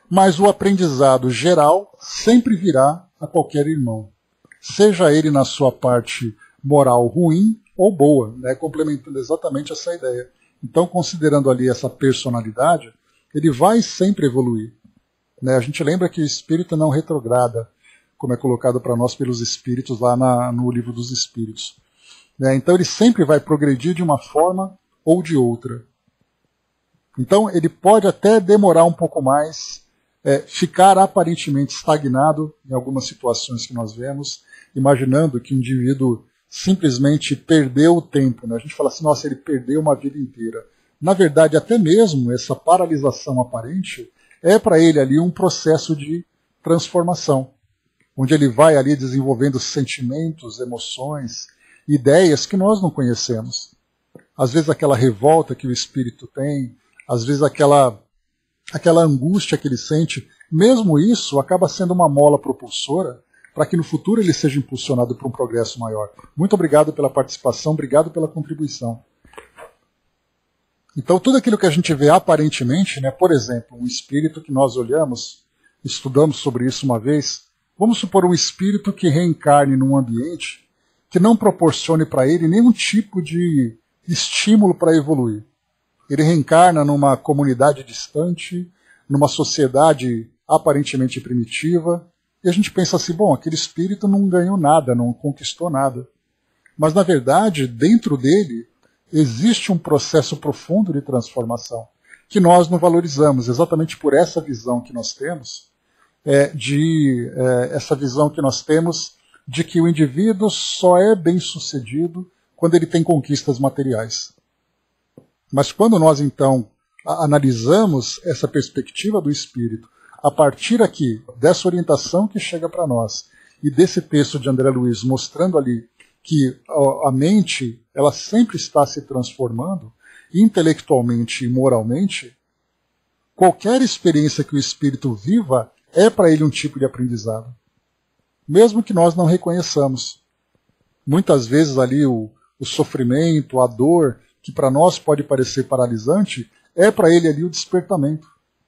[SPEAKER 1] mas o aprendizado geral sempre virá a qualquer irmão, seja ele na sua parte moral ruim ou boa, né, complementando exatamente essa ideia. Então, considerando ali essa personalidade, ele vai sempre evoluir. Né? A gente lembra que o espírito não retrograda, como é colocado para nós pelos espíritos lá na, no Livro dos Espíritos. Né? Então, ele sempre vai progredir de uma forma ou de outra. Então, ele pode até demorar um pouco mais, é, ficar aparentemente estagnado em algumas situações que nós vemos, imaginando que o indivíduo simplesmente perdeu o tempo. Né? A gente fala assim, nossa, ele perdeu uma vida inteira. Na verdade, até mesmo essa paralisação aparente é para ele ali um processo de transformação, onde ele vai ali desenvolvendo sentimentos, emoções, ideias que nós não conhecemos. Às vezes aquela revolta que o espírito tem, às vezes aquela, aquela angústia que ele sente, mesmo isso acaba sendo uma mola propulsora para que no futuro ele seja impulsionado para um progresso maior. Muito obrigado pela participação, obrigado pela contribuição. Então, tudo aquilo que a gente vê aparentemente, né, por exemplo, um espírito que nós olhamos, estudamos sobre isso uma vez, vamos supor um espírito que reencarne num ambiente que não proporcione para ele nenhum tipo de estímulo para evoluir. Ele reencarna numa comunidade distante, numa sociedade aparentemente primitiva, e a gente pensa assim, bom, aquele espírito não ganhou nada, não conquistou nada. Mas, na verdade, dentro dele, existe um processo profundo de transformação, que nós não valorizamos, exatamente por essa visão que nós temos, é, de, é, essa visão que nós temos de que o indivíduo só é bem-sucedido quando ele tem conquistas materiais. Mas quando nós, então, analisamos essa perspectiva do espírito, a partir aqui dessa orientação que chega para nós e desse texto de André Luiz mostrando ali que a mente ela sempre está se transformando intelectualmente e moralmente, qualquer experiência que o espírito viva é para ele um tipo de aprendizado, mesmo que nós não reconheçamos. Muitas vezes ali o, o sofrimento, a dor, que para nós pode parecer paralisante, é para ele ali o despertamento.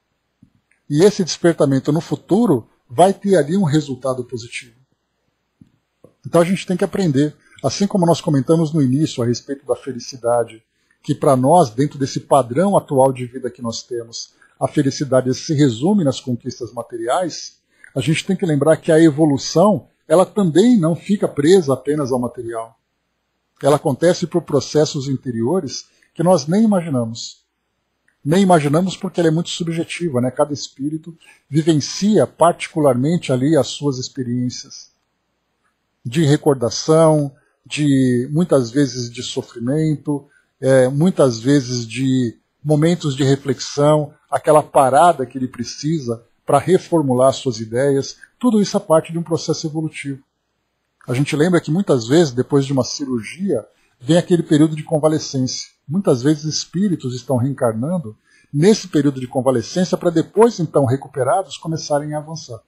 [SPEAKER 1] E esse despertamento no futuro vai ter ali um resultado positivo. Então a gente tem que aprender, assim como nós comentamos no início a respeito da felicidade, que para nós, dentro desse padrão atual de vida que nós temos, a felicidade se resume nas conquistas materiais, a gente tem que lembrar que a evolução, ela também não fica presa apenas ao material. Ela acontece por processos interiores que nós nem imaginamos. Nem imaginamos porque ela é muito subjetiva, né? Cada espírito vivencia particularmente ali as suas experiências de recordação, de muitas vezes de sofrimento, é, muitas vezes de momentos de reflexão, aquela parada que ele precisa para reformular suas ideias, tudo isso é parte de um processo evolutivo. A gente lembra que muitas vezes, depois de uma cirurgia, vem aquele período de convalescência. Muitas vezes espíritos estão reencarnando nesse período de convalescência para depois, então, recuperados, começarem a avançar.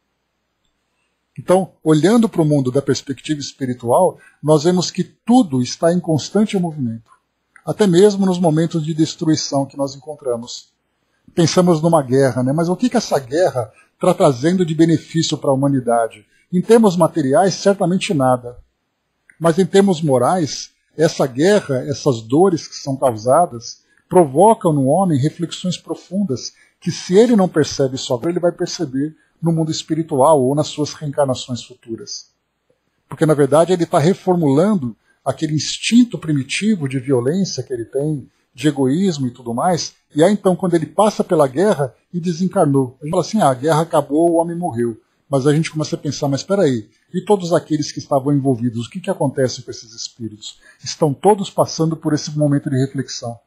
[SPEAKER 1] Então, olhando para o mundo da perspectiva espiritual, nós vemos que tudo está em constante movimento, até mesmo nos momentos de destruição que nós encontramos. Pensamos numa guerra, né? Mas o que, que essa guerra está trazendo de benefício para a humanidade? Em termos materiais, certamente nada. Mas em termos morais, essa guerra, essas dores que são causadas, provocam no homem reflexões profundas que, se ele não percebe isso agora, ele vai perceber no mundo espiritual ou nas suas reencarnações futuras. Porque, na verdade, ele está reformulando aquele instinto primitivo de violência que ele tem, de egoísmo e tudo mais, e aí então, quando ele passa pela guerra e desencarnou, a gente fala assim, ah, a guerra acabou, o homem morreu. Mas a gente começa a pensar, mas espera aí, e todos aqueles que estavam envolvidos, o que, que acontece com esses espíritos? Estão todos passando por esse momento de reflexão.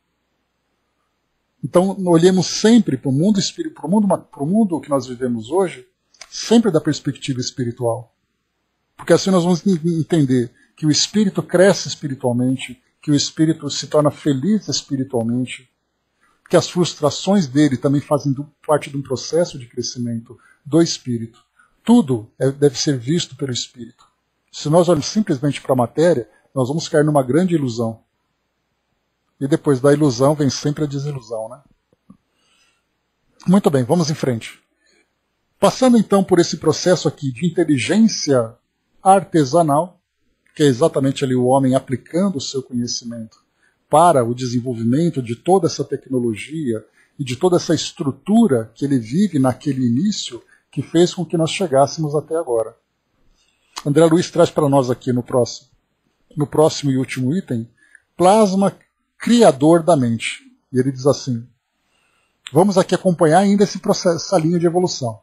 [SPEAKER 1] Então, olhemos sempre para o mundo, para o mundo, para o mundo que nós vivemos hoje, sempre da perspectiva espiritual. Porque assim nós vamos entender que o espírito cresce espiritualmente, que o espírito se torna feliz espiritualmente, que as frustrações dele também fazem parte de um processo de crescimento do espírito. Tudo é, deve ser visto pelo espírito. Se nós olharmos simplesmente para a matéria, nós vamos cair numa grande ilusão. E depois da ilusão vem sempre a desilusão, né? Muito bem, vamos em frente. Passando então por esse processo aqui de inteligência artesanal, que é exatamente ali o homem aplicando o seu conhecimento para o desenvolvimento de toda essa tecnologia e de toda essa estrutura que ele vive naquele início, que fez com que nós chegássemos até agora. André Luiz traz para nós aqui no próximo, no próximo e último item, plasma criador da mente. E ele diz assim, vamos aqui acompanhar ainda esse processo, essa linha de evolução.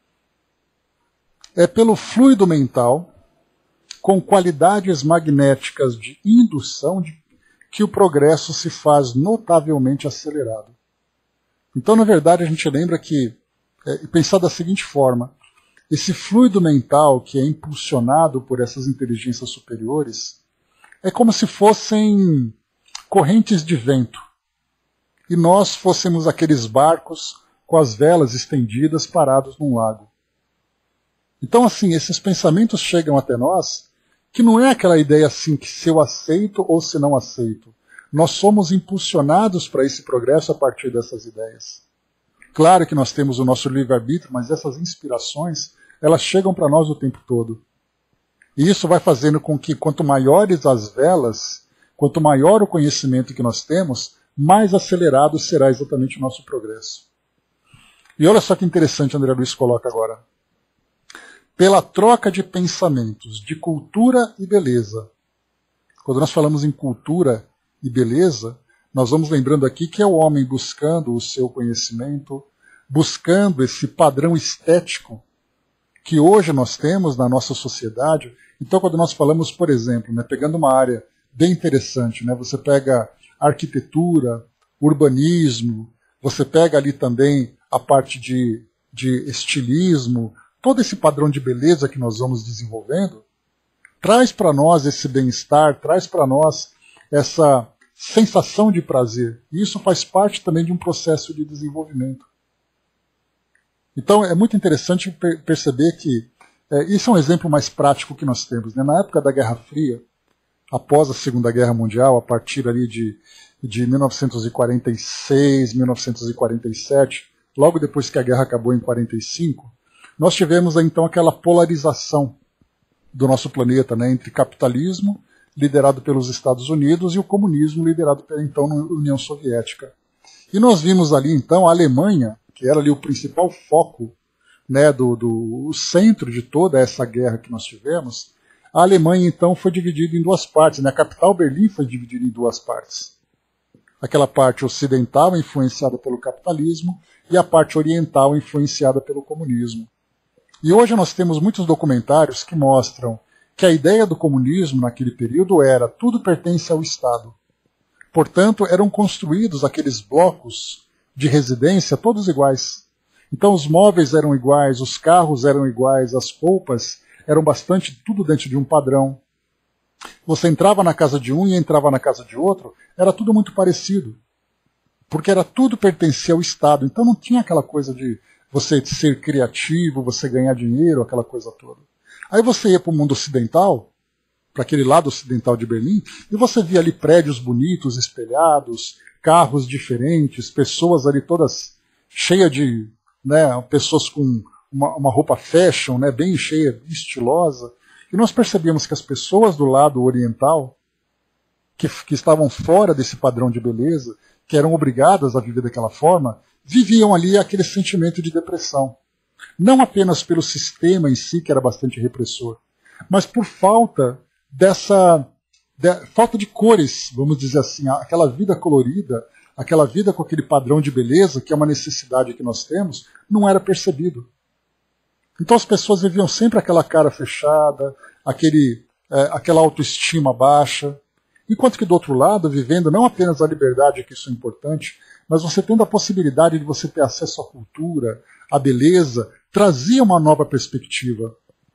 [SPEAKER 1] É pelo fluido mental, com qualidades magnéticas de indução, de, que o progresso se faz notavelmente acelerado. Então, na verdade, a gente lembra que, é, pensar da seguinte forma, esse fluido mental que é impulsionado por essas inteligências superiores é como se fossem correntes de vento. E nós fôssemos aqueles barcos com as velas estendidas parados num lago. Então, assim, esses pensamentos chegam até nós, que não é aquela ideia assim que se eu aceito ou se não aceito. Nós somos impulsionados para esse progresso a partir dessas ideias. Claro que nós temos o nosso livre-arbítrio, mas essas inspirações, elas chegam para nós o tempo todo. E isso vai fazendo com que, quanto maiores as velas, quanto maior o conhecimento que nós temos, mais acelerado será exatamente o nosso progresso. E olha só que interessante André Luiz coloca agora. Pela troca de pensamentos, de cultura e beleza. Quando nós falamos em cultura e beleza, nós vamos lembrando aqui que é o homem buscando o seu conhecimento, buscando esse padrão estético que hoje nós temos na nossa sociedade. Então, quando nós falamos, por exemplo, né, pegando uma área bem interessante, né, você pega arquitetura, urbanismo, você pega ali também a parte de, de estilismo, todo esse padrão de beleza que nós vamos desenvolvendo, traz para nós esse bem-estar, traz para nós essa sensação de prazer. E isso faz parte também de um processo de desenvolvimento. Então é muito interessante per- perceber que é, isso é um exemplo mais prático que nós temos. Né? Na época da Guerra Fria, após a Segunda Guerra Mundial, a partir ali de, de mil novecentos e quarenta e seis, mil novecentos e quarenta e sete, logo depois que a guerra acabou em quarenta e cinco, nós tivemos então aquela polarização do nosso planeta, né, entre capitalismo, liderado pelos Estados Unidos, e o comunismo, liderado pela então União Soviética. E nós vimos ali então a Alemanha, que era ali o principal foco, né, do, do o centro de toda essa guerra que nós tivemos. A Alemanha então foi dividida em duas partes, né? A capital Berlim foi dividida em duas partes. Aquela parte ocidental influenciada pelo capitalismo e a parte oriental influenciada pelo comunismo. E hoje nós temos muitos documentários que mostram que a ideia do comunismo naquele período era tudo pertence ao Estado. Portanto, eram construídos aqueles blocos de residência todos iguais. Então os móveis eram iguais, os carros eram iguais, as roupas eram bastante tudo dentro de um padrão. Você entrava na casa de um e entrava na casa de outro, era tudo muito parecido. Porque era tudo pertencia ao Estado. Então não tinha aquela coisa de você ser criativo, você ganhar dinheiro, aquela coisa toda. Aí você ia para o mundo ocidental, para aquele lado ocidental de Berlim, e você via ali prédios bonitos, espelhados, carros diferentes, pessoas ali todas cheias de, né, pessoas com uma, uma roupa fashion, né, bem cheia, estilosa. E nós percebíamos que as pessoas do lado oriental, que, que estavam fora desse padrão de beleza, que eram obrigadas a viver daquela forma, viviam ali aquele sentimento de depressão. Não apenas pelo sistema em si, que era bastante repressor, mas por falta dessa de, falta de cores, vamos dizer assim, aquela vida colorida, aquela vida com aquele padrão de beleza, que é uma necessidade que nós temos, não era percebido. Então as pessoas viviam sempre aquela cara fechada, aquele, é, aquela autoestima baixa, enquanto que do outro lado, vivendo não apenas a liberdade, que isso é importante, mas você tendo a possibilidade de você ter acesso à cultura, à beleza, trazia uma nova perspectiva.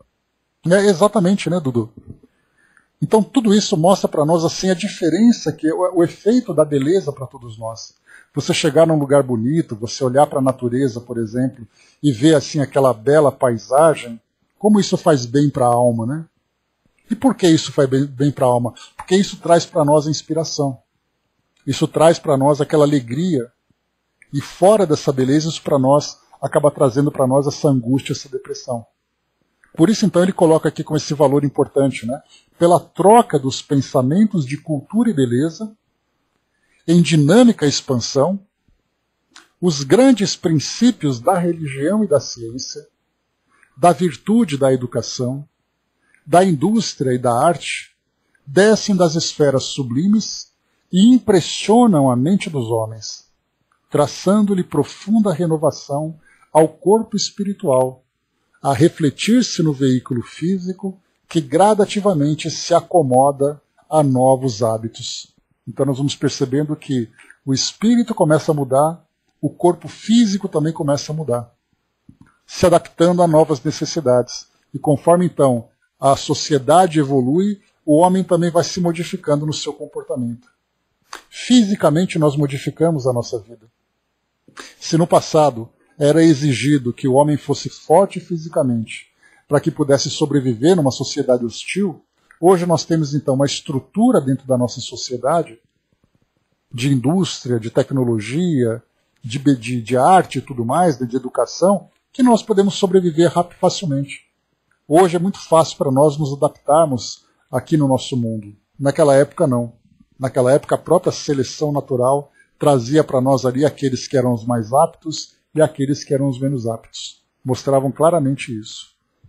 [SPEAKER 1] É exatamente, né, Dudu? Então tudo isso mostra para nós assim a diferença, que é o, o efeito da beleza para todos nós. Você chegar num lugar bonito, você olhar para a natureza, por exemplo, e ver assim aquela bela paisagem, como isso faz bem para a alma, né? E por que isso faz bem, bem para a alma? Porque isso traz para nós a inspiração. Isso traz para nós aquela alegria. E fora dessa beleza, isso para nós acaba trazendo para nós essa angústia, essa depressão. Por isso, então, ele coloca aqui como esse valor importante, né? Pela troca dos pensamentos de cultura e beleza, em dinâmica expansão, os grandes princípios da religião e da ciência, da virtude e da educação, da indústria e da arte, descem das esferas sublimes e impressionam a mente dos homens, traçando-lhe profunda renovação ao corpo espiritual, a refletir-se no veículo físico que gradativamente se acomoda a novos hábitos. Então nós vamos percebendo que o espírito começa a mudar, o corpo físico também começa a mudar, se adaptando a novas necessidades. E conforme então a sociedade evolui, o homem também vai se modificando no seu comportamento. Fisicamente nós modificamos a nossa vida. Se no passado era exigido que o homem fosse forte fisicamente para que pudesse sobreviver numa sociedade hostil, hoje nós temos então uma estrutura dentro da nossa sociedade de indústria, de tecnologia, de, de, de arte e tudo mais, de, de educação, que nós podemos sobreviver rápido, facilmente. Hoje é muito fácil para nós nos adaptarmos aqui no nosso mundo. Naquela época não. Naquela época a própria seleção natural trazia para nós ali aqueles que eram os mais aptos e aqueles que eram os menos aptos. Mostravam claramente isso.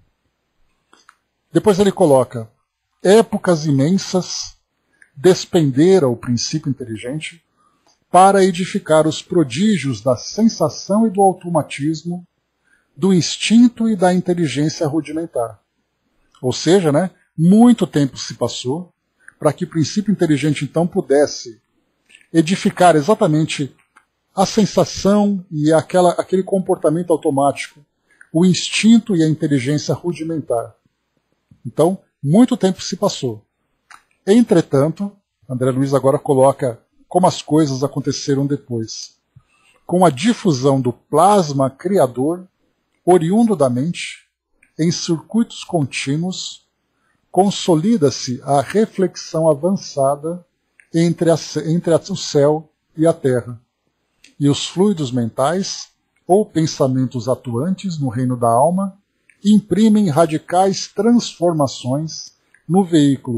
[SPEAKER 1] Depois ele coloca: épocas imensas despenderam o princípio inteligente para edificar os prodígios da sensação e do automatismo, do instinto e da inteligência rudimentar. Ou seja, né, muito tempo se passou para que o princípio inteligente então pudesse edificar exatamente a sensação e aquela, aquele comportamento automático, o instinto e a inteligência rudimentar. Então, muito tempo se passou. Entretanto, André Luiz agora coloca como as coisas aconteceram depois. Com a difusão do plasma criador, oriundo da mente, em circuitos contínuos, consolida-se a reflexão avançada entre, a, entre o céu e a terra, e os fluidos mentais, ou pensamentos atuantes no reino da alma, imprimem radicais transformações no veículo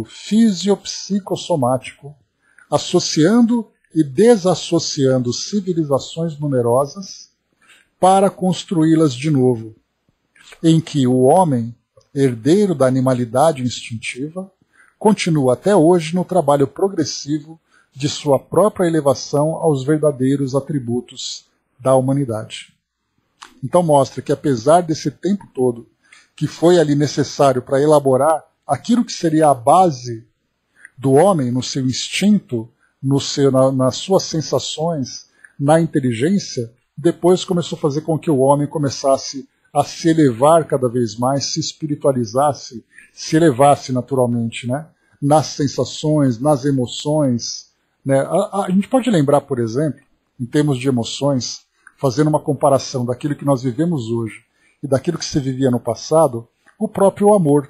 [SPEAKER 1] fisiopsicossomático, associando e desassociando civilizações numerosas para construí-las de novo, em que o homem, herdeiro da animalidade instintiva, continua até hoje no trabalho progressivo de sua própria elevação aos verdadeiros atributos da humanidade. Então mostra que apesar desse tempo todo que foi ali necessário para elaborar aquilo que seria a base do homem no seu instinto, no seu, na, nas suas sensações, na inteligência, depois começou a fazer com que o homem começasse a se elevar cada vez mais, se espiritualizasse, se elevasse naturalmente, né? Nas sensações, nas emoções. Né? A, a, a gente pode lembrar, por exemplo, em termos de emoções, fazendo uma comparação daquilo que nós vivemos hoje e daquilo que se vivia no passado, o próprio amor.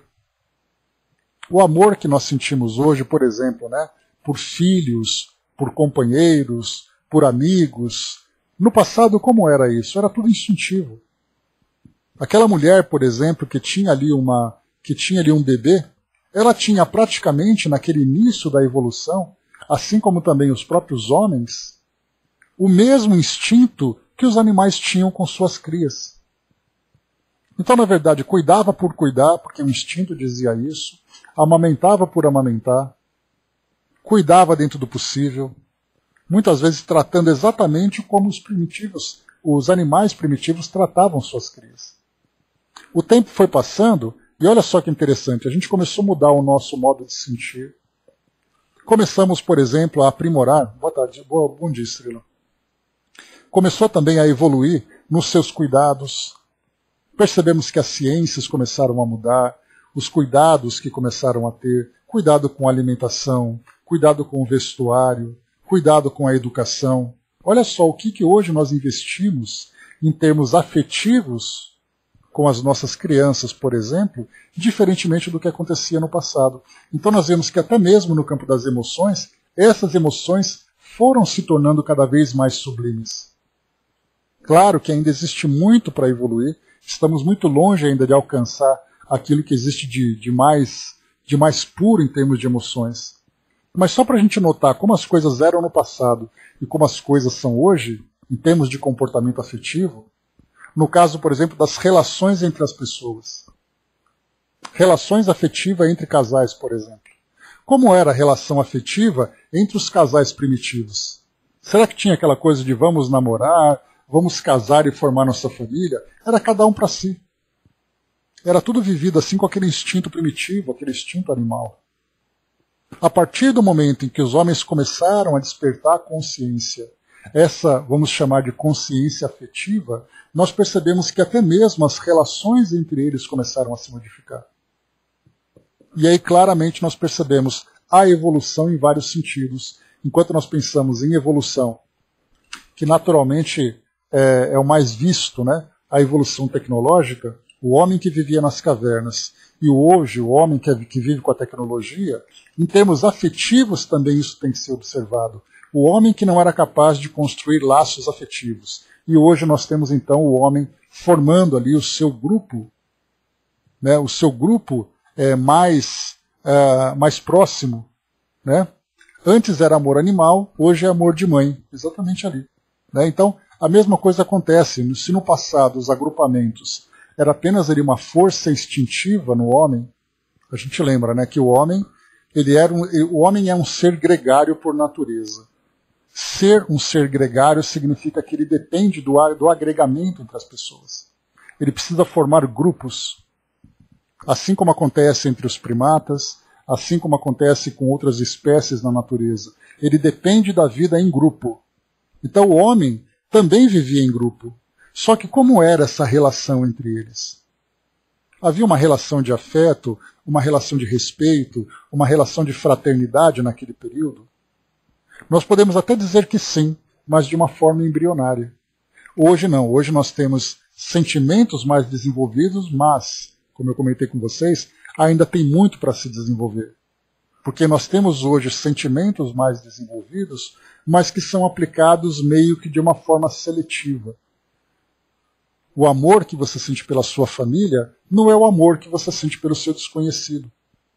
[SPEAKER 1] O amor que nós sentimos hoje, por exemplo, né, por filhos, por companheiros, por amigos. No passado, como era isso? Era tudo instintivo. Aquela mulher, por exemplo, que tinha ali, uma, que tinha ali um bebê, ela tinha praticamente, naquele início da evolução, assim como também os próprios homens, o mesmo instinto que os animais tinham com suas crias. Então, na verdade, cuidava por cuidar, porque o instinto dizia isso, amamentava por amamentar, cuidava dentro do possível, muitas vezes tratando exatamente como os primitivos, os animais primitivos tratavam suas crias. O tempo foi passando, e olha só que interessante, a gente começou a mudar o nosso modo de sentir. Começamos, por exemplo, a aprimorar, boa tarde, boa, bom dia, Estrela. Começou também a evoluir nos seus cuidados. Percebemos que as ciências começaram a mudar, os cuidados que começaram a ter, cuidado com a alimentação, cuidado com o vestuário, cuidado com a educação. Olha só o que, que hoje nós investimos em termos afetivos com as nossas crianças, por exemplo, diferentemente do que acontecia no passado. Então nós vemos que até mesmo no campo das emoções, essas emoções foram se tornando cada vez mais sublimes. Claro que ainda existe muito para evoluir, estamos muito longe ainda de alcançar aquilo que existe de, de, mais, de mais puro em termos de emoções. Mas só para a gente notar como as coisas eram no passado e como as coisas são hoje, em termos de comportamento afetivo, no caso, por exemplo, das relações entre as pessoas. Relações afetivas entre casais, por exemplo. Como era a relação afetiva entre os casais primitivos? Será que tinha aquela coisa de vamos namorar, vamos casar e formar nossa família? Era cada um para si. Era tudo vivido assim com aquele instinto primitivo, aquele instinto animal. A partir do momento em que os homens começaram a despertar a consciência, essa, vamos chamar de consciência afetiva, nós percebemos que até mesmo as relações entre eles começaram a se modificar. E aí claramente nós percebemos a evolução em vários sentidos. Enquanto nós pensamos em evolução, que naturalmente é, é o mais visto, né? A evolução tecnológica, o homem que vivia nas cavernas e hoje o homem que, é, que vive com a tecnologia, em termos afetivos também isso tem que ser observado. O homem que não era capaz de construir laços afetivos. E hoje nós temos então o homem formando ali o seu grupo, né? O seu grupo é, mais, é, mais próximo, né? Antes era amor animal, hoje é amor de mãe, exatamente ali. Né? Então, a mesma coisa acontece. Se no passado os agrupamentos era apenas ali uma força instintiva no homem, a gente lembra, né, que o homem, ele era um, o homem é um ser gregário por natureza. Ser um ser gregário significa que ele depende do, do agregamento entre as pessoas. Ele precisa formar grupos, assim como acontece entre os primatas, assim como acontece com outras espécies na natureza. Ele depende da vida em grupo. Então o homem também vivia em grupo. Só que como era essa relação entre eles? Havia uma relação de afeto, uma relação de respeito, uma relação de fraternidade naquele período? Nós podemos até dizer que sim, mas de uma forma embrionária. Hoje não, hoje nós temos sentimentos mais desenvolvidos, mas, como eu comentei com vocês, ainda tem muito para se desenvolver. Porque nós temos hoje sentimentos mais desenvolvidos, mas que são aplicados meio que de uma forma seletiva. O amor que você sente pela sua família não é o amor que você sente pelo seu desconhecido.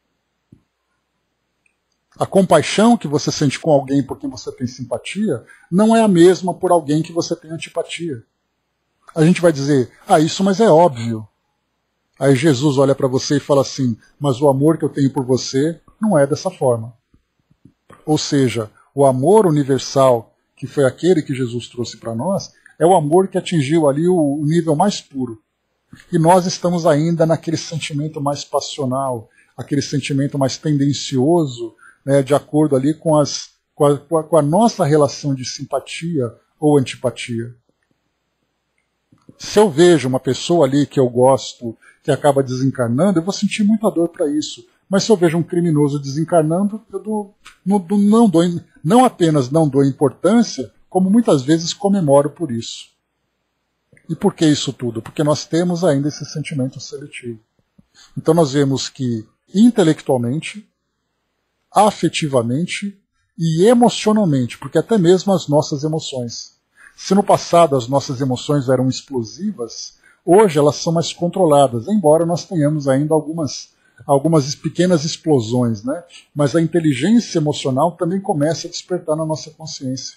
[SPEAKER 1] A compaixão que você sente com alguém por quem você tem simpatia não é a mesma por alguém que você tem antipatia. A gente vai dizer, ah, isso mas é óbvio. Aí Jesus olha para você e fala assim, mas o amor que eu tenho por você não é dessa forma. Ou seja, o amor universal, que foi aquele que Jesus trouxe para nós, é o amor que atingiu ali o nível mais puro. E nós estamos ainda naquele sentimento mais passional, aquele sentimento mais tendencioso, né, de acordo ali com, as, com, a, com a nossa relação de simpatia ou antipatia. Se eu vejo uma pessoa ali que eu gosto, que acaba desencarnando, eu vou sentir muita dor para isso. Mas se eu vejo um criminoso desencarnando, eu dou, não, não, dou, não apenas não dou importância, como muitas vezes comemoro por isso. E por que isso tudo? Porque nós temos ainda esse sentimento seletivo. Então nós vemos que intelectualmente, afetivamente e emocionalmente, porque até mesmo as nossas emoções. Se no passado as nossas emoções eram explosivas, hoje elas são mais controladas, embora nós tenhamos ainda algumas, algumas pequenas explosões, né? Mas a inteligência emocional também começa a despertar na nossa consciência.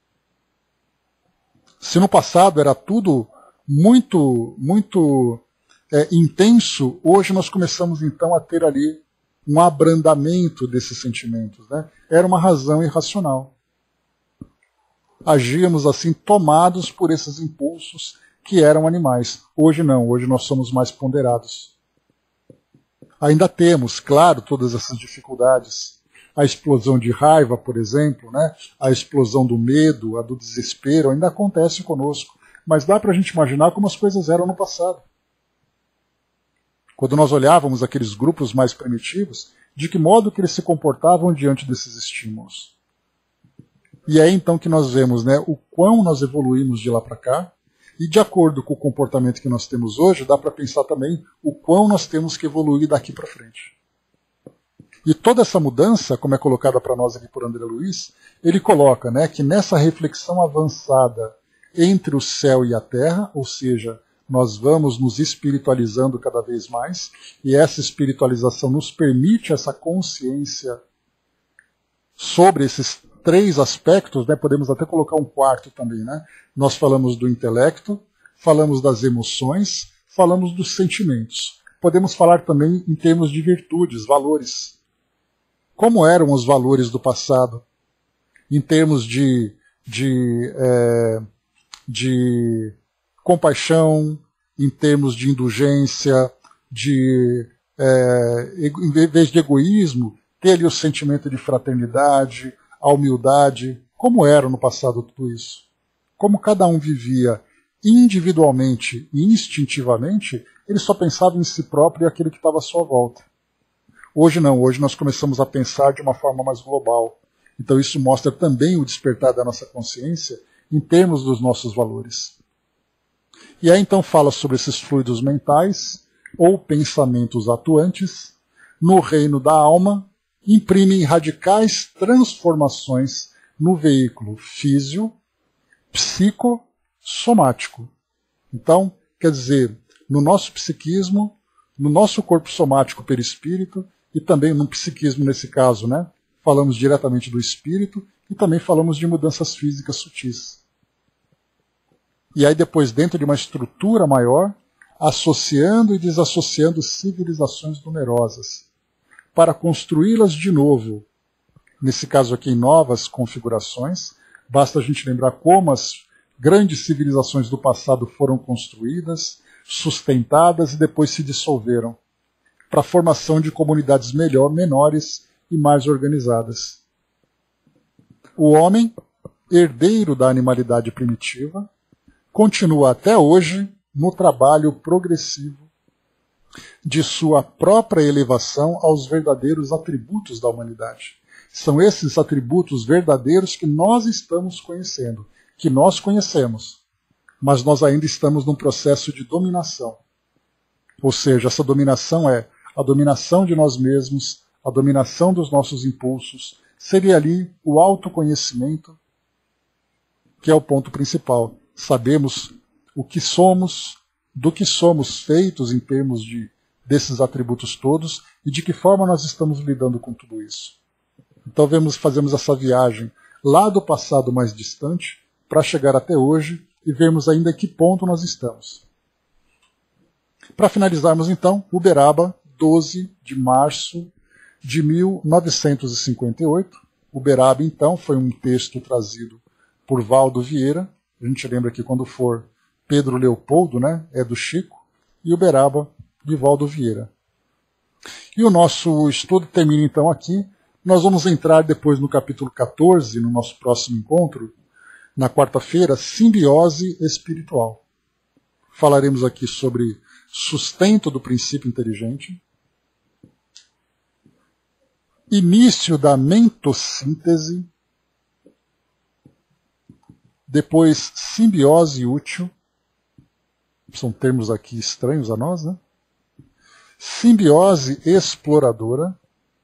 [SPEAKER 1] Se no passado era tudo muito, muito é, intenso, hoje nós começamos então a ter ali um abrandamento desses sentimentos, né? Era uma razão irracional. Agíamos assim tomados por esses impulsos que eram animais. Hoje não, hoje nós somos mais ponderados. Ainda temos, claro, todas essas dificuldades. A explosão de raiva, por exemplo, né? A explosão do medo, a do desespero, ainda acontece conosco. Mas dá para a gente imaginar como as coisas eram no passado. Quando nós olhávamos aqueles grupos mais primitivos, de que modo que eles se comportavam diante desses estímulos. E é então que nós vemos, né, o quão nós evoluímos de lá para cá, e de acordo com o comportamento que nós temos hoje, dá para pensar também o quão nós temos que evoluir daqui para frente. E toda essa mudança, como é colocada para nós aqui por André Luiz, ele coloca, né, que nessa reflexão avançada entre o céu e a terra, ou seja, nós vamos nos espiritualizando cada vez mais, e essa espiritualização nos permite essa consciência sobre esses três aspectos, né? Podemos até colocar um quarto também, né? Nós falamos do intelecto, falamos das emoções, falamos dos sentimentos. Podemos falar também em termos de virtudes, valores. Como eram os valores do passado? Em termos de, de, é, de compaixão, em termos de indulgência, de, é, em vez de egoísmo, ter ali o sentimento de fraternidade, a humildade. Como era no passado tudo isso? Como cada um vivia individualmente e instintivamente, ele só pensava em si próprio e aquele que estava à sua volta. Hoje não, hoje nós começamos a pensar de uma forma mais global. Então isso mostra também o despertar da nossa consciência em termos dos nossos valores. E aí então fala sobre esses fluidos mentais ou pensamentos atuantes no reino da alma, imprimem radicais transformações no veículo físio, psicossomático. Então, quer dizer, no nosso psiquismo, no nosso corpo somático perispírito e também no psiquismo nesse caso, né? Falamos diretamente do espírito e também falamos de mudanças físicas sutis. E aí depois, dentro de uma estrutura maior, associando e desassociando civilizações numerosas, para construí-las de novo, nesse caso aqui em novas configurações. Basta a gente lembrar como as grandes civilizações do passado foram construídas, sustentadas e depois se dissolveram, para a formação de comunidades melhor, menores e mais organizadas. O homem, herdeiro da animalidade primitiva, continua até hoje no trabalho progressivo de sua própria elevação aos verdadeiros atributos da humanidade. São esses atributos verdadeiros que nós estamos conhecendo, que nós conhecemos, mas nós ainda estamos num processo de dominação. Ou seja, essa dominação é a dominação de nós mesmos, a dominação dos nossos impulsos, seria ali o autoconhecimento, que é o ponto principal. Sabemos o que somos, do que somos feitos em termos de, desses atributos todos e de que forma nós estamos lidando com tudo isso. Então vemos, fazemos essa viagem lá do passado mais distante para chegar até hoje e vermos ainda em que ponto nós estamos. Para finalizarmos então, Uberaba, doze de março de mil novecentos e cinquenta e oito. Uberaba então foi um texto trazido por Valdo Vieira. A gente lembra que quando for Pedro Leopoldo, né, é do Chico, e Uberaba de Valdo Vieira. E o nosso estudo termina então aqui. Nós vamos entrar depois no capítulo quatorze, no nosso próximo encontro, na quarta-feira, simbiose espiritual. Falaremos aqui sobre sustento do princípio inteligente, início da mentossíntese, depois simbiose útil, são termos aqui estranhos a nós, né? Simbiose exploradora,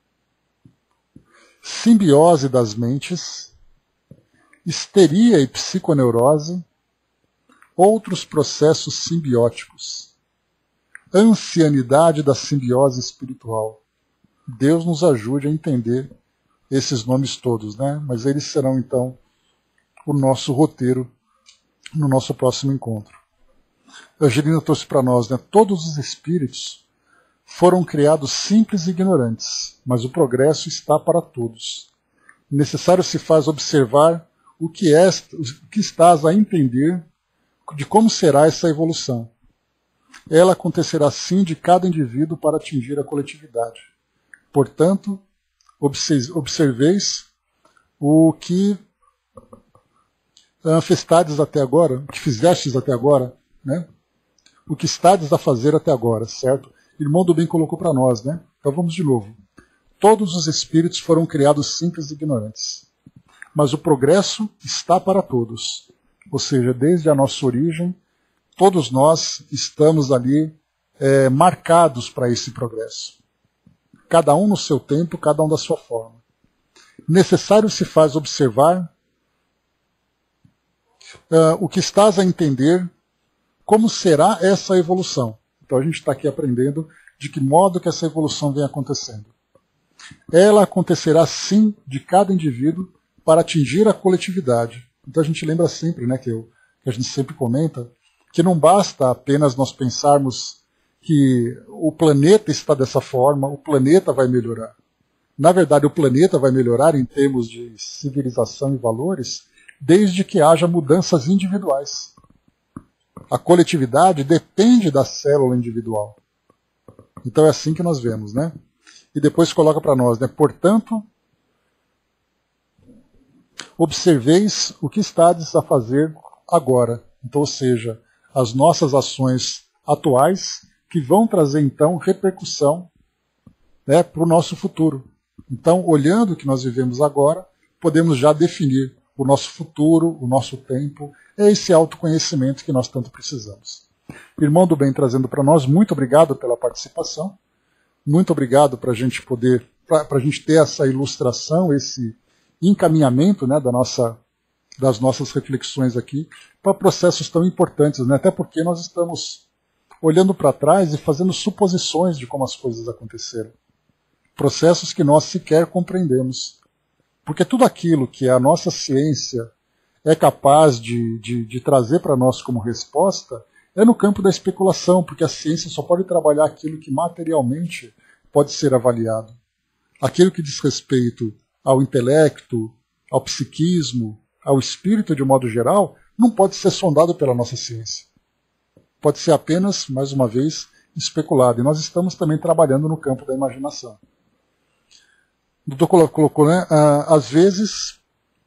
[SPEAKER 1] simbiose das mentes, histeria e psiconeurose, outros processos simbióticos, ancianidade da simbiose espiritual. Deus nos ajude a entender esses nomes todos, né? Mas eles serão então o nosso roteiro no nosso próximo encontro. A Angelina trouxe para nós, né? Todos os espíritos foram criados simples e ignorantes, mas o progresso está para todos. Necessário se faz observar o que, é, o que estás a entender de como será essa evolução. Ela acontecerá sim de cada indivíduo para atingir a coletividade. Portanto, observeis o que festades até agora, o que fizestes até agora, né? O que estades a fazer até agora, certo? Irmão do Bem colocou para nós, né? Então vamos de novo. Todos os espíritos foram criados simples e ignorantes, mas o progresso está para todos. Ou seja, desde a nossa origem, todos nós estamos ali é, marcados para esse progresso. Cada um no seu tempo, cada um da sua forma. Necessário se faz observar uh, o que estás a entender, como será essa evolução. Então a gente está aqui aprendendo de que modo que essa evolução vem acontecendo. Ela acontecerá sim de cada indivíduo para atingir a coletividade. Então a gente lembra sempre, né, que, eu, que a gente sempre comenta, que não basta apenas nós pensarmos que o planeta está dessa forma, o planeta vai melhorar. Na verdade, o planeta vai melhorar em termos de civilização e valores, desde que haja mudanças individuais. A coletividade depende da célula individual. Então é assim que nós vemos, né? E depois coloca para nós, né? Portanto, observeis o que estades a fazer agora. Então, ou seja, as nossas ações atuais que vão trazer, então, repercussão, né, para o nosso futuro. Então, olhando o que nós vivemos agora, podemos já definir o nosso futuro, o nosso tempo. É esse autoconhecimento que nós tanto precisamos. Irmão do bem trazendo para nós, muito obrigado pela participação. Muito obrigado para a gente poder, para a gente ter essa ilustração, esse encaminhamento, né, da nossa, das nossas reflexões aqui para processos tão importantes, né, até porque nós estamos olhando para trás e fazendo suposições de como as coisas aconteceram. Processos que nós sequer compreendemos. Porque tudo aquilo que a nossa ciência é capaz de, de, de trazer para nós como resposta é no campo da especulação, porque a ciência só pode trabalhar aquilo que materialmente pode ser avaliado. Aquilo que diz respeito ao intelecto, ao psiquismo, ao espírito de um modo geral, não pode ser sondado pela nossa ciência. Pode ser apenas, mais uma vez, especulado. E nós estamos também trabalhando no campo da imaginação. O doutor colocou, né? Às vezes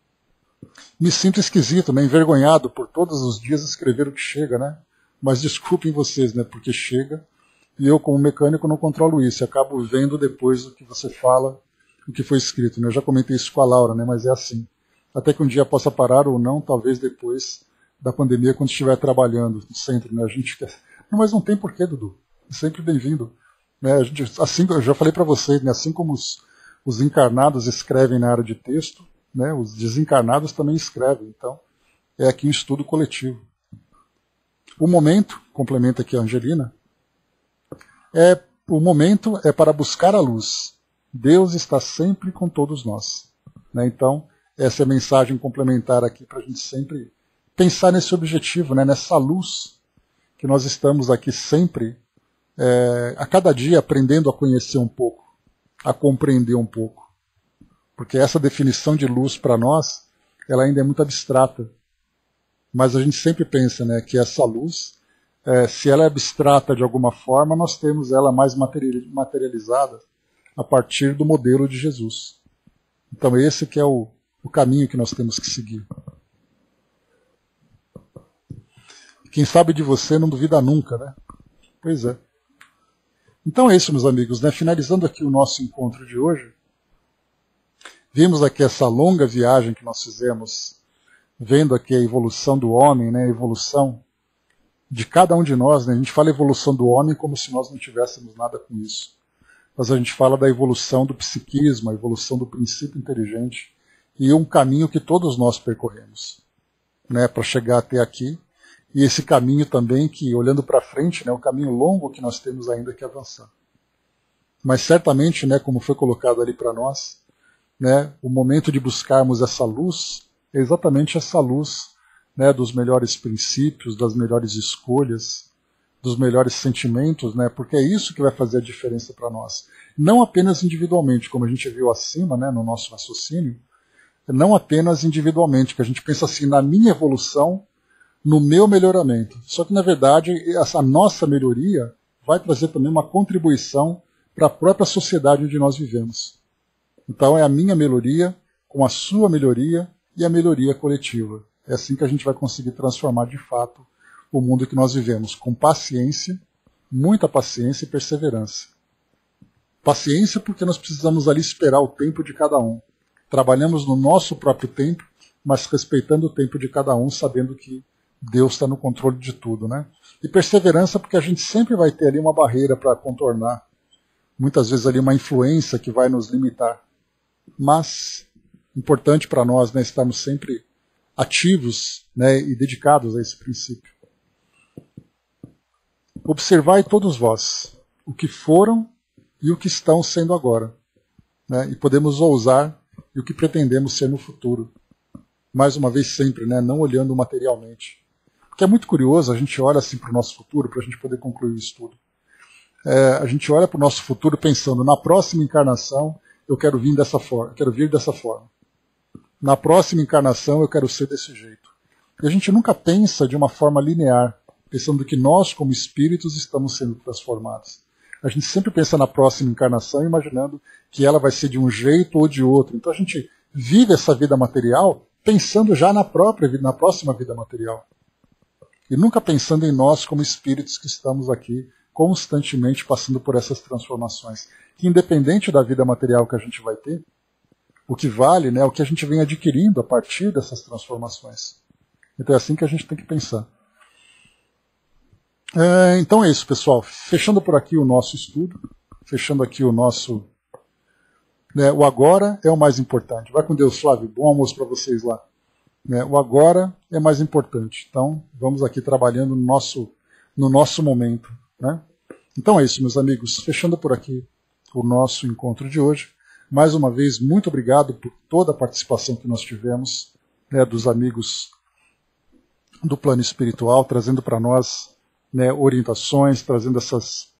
[SPEAKER 1] me sinto esquisito, né? Envergonhado por todos os dias escrever o que chega, né? Mas desculpem vocês, né? Porque chega e eu, como mecânico, não controlo isso. Eu acabo vendo depois o que você fala, o que foi escrito. Né? Eu já comentei isso com a Laura, né? Mas é assim. Até que um dia possa parar ou não, talvez depois da pandemia, quando estiver trabalhando no centro. Né? A gente quer... Não, mas não tem porquê, Dudu. É sempre bem-vindo. Né? A gente, assim, eu já falei para vocês, né? Assim como os, os encarnados escrevem na área de texto, né? Os desencarnados também escrevem. Então, é aqui um estudo coletivo. O momento, complementa aqui a Angelina, é, o momento é para buscar a luz. Deus está sempre com todos nós. Né? Então, essa é a mensagem complementar aqui para a gente sempre pensar nesse objetivo, né? Nessa luz que nós estamos aqui sempre, é, a cada dia aprendendo a conhecer um pouco, a compreender um pouco. Porque essa definição de luz para nós, ela ainda é muito abstrata. Mas a gente sempre pensa, né, que essa luz, é, se ela é abstrata de alguma forma, nós temos ela mais materializada a partir do modelo de Jesus. Então esse que é o, o caminho que nós temos que seguir. Quem sabe de você não duvida nunca, né? Pois é. Então é isso, meus amigos, né? Finalizando aqui o nosso encontro de hoje, vimos aqui essa longa viagem que nós fizemos, vendo aqui a evolução do homem, né, a evolução de cada um de nós. Né, a gente fala evolução do homem como se nós não tivéssemos nada com isso. Mas a gente fala da evolução do psiquismo, a evolução do princípio inteligente, e um caminho que todos nós percorremos, né, para chegar até aqui. E esse caminho também que, olhando para frente, né, é um caminho longo que nós temos ainda que avançar. Mas certamente, né, como foi colocado ali para nós, né, o momento de buscarmos essa luz é exatamente essa luz, né, dos melhores princípios, das melhores escolhas, dos melhores sentimentos, né, porque é isso que vai fazer a diferença para nós. Não apenas individualmente, como a gente viu acima, né, no nosso raciocínio, não apenas individualmente, que a gente pensa assim, na minha evolução, no meu melhoramento. Só que, na verdade, essa nossa melhoria vai trazer também uma contribuição para a própria sociedade onde nós vivemos. Então é a minha melhoria com a sua melhoria e a melhoria coletiva. É assim que a gente vai conseguir transformar de fato o mundo que nós vivemos, com paciência, muita paciência e perseverança. Paciência porque nós precisamos ali esperar o tempo de cada um. Trabalhamos no nosso próprio tempo, mas respeitando o tempo de cada um, sabendo que Deus está no controle de tudo, né? E perseverança porque a gente sempre vai ter ali uma barreira para contornar. Muitas vezes ali uma influência que vai nos limitar. Mas importante para nós, né, estarmos sempre ativos, né, e dedicados a esse princípio. Observai todos vós o que foram e o que estão sendo agora, né, e podemos ousar e o que pretendemos ser no futuro. Mais uma vez sempre, né, não olhando materialmente. Porque é muito curioso, a gente olha assim para o nosso futuro, para a gente poder concluir o estudo. É, a gente olha para o nosso futuro pensando, na próxima encarnação eu quero vir dessa forma, quero vir dessa forma. Na próxima encarnação eu quero ser desse jeito. E a gente nunca pensa de uma forma linear, pensando que nós, como espíritos, estamos sendo transformados. A gente sempre pensa na próxima encarnação, imaginando que ela vai ser de um jeito ou de outro. Então a gente vive essa vida material pensando já na própria vida, na próxima vida material. E nunca pensando em nós como espíritos que estamos aqui constantemente passando por essas transformações. Que independente da vida material que a gente vai ter, o que vale, né, é o que a gente vem adquirindo a partir dessas transformações. Então é assim que a gente tem que pensar. É, então é isso, pessoal. Fechando por aqui o nosso estudo, fechando aqui o nosso... Né, o agora é o mais importante. Vai com Deus, Flávio. Bom almoço para vocês lá. Né, o agora é mais importante. Então vamos aqui trabalhando no nosso, no nosso momento. Né? Então é isso, meus amigos. Fechando por aqui o nosso encontro de hoje. Mais uma vez, muito obrigado por toda a participação que nós tivemos, né, dos amigos do plano espiritual, trazendo para nós, né, orientações, trazendo essas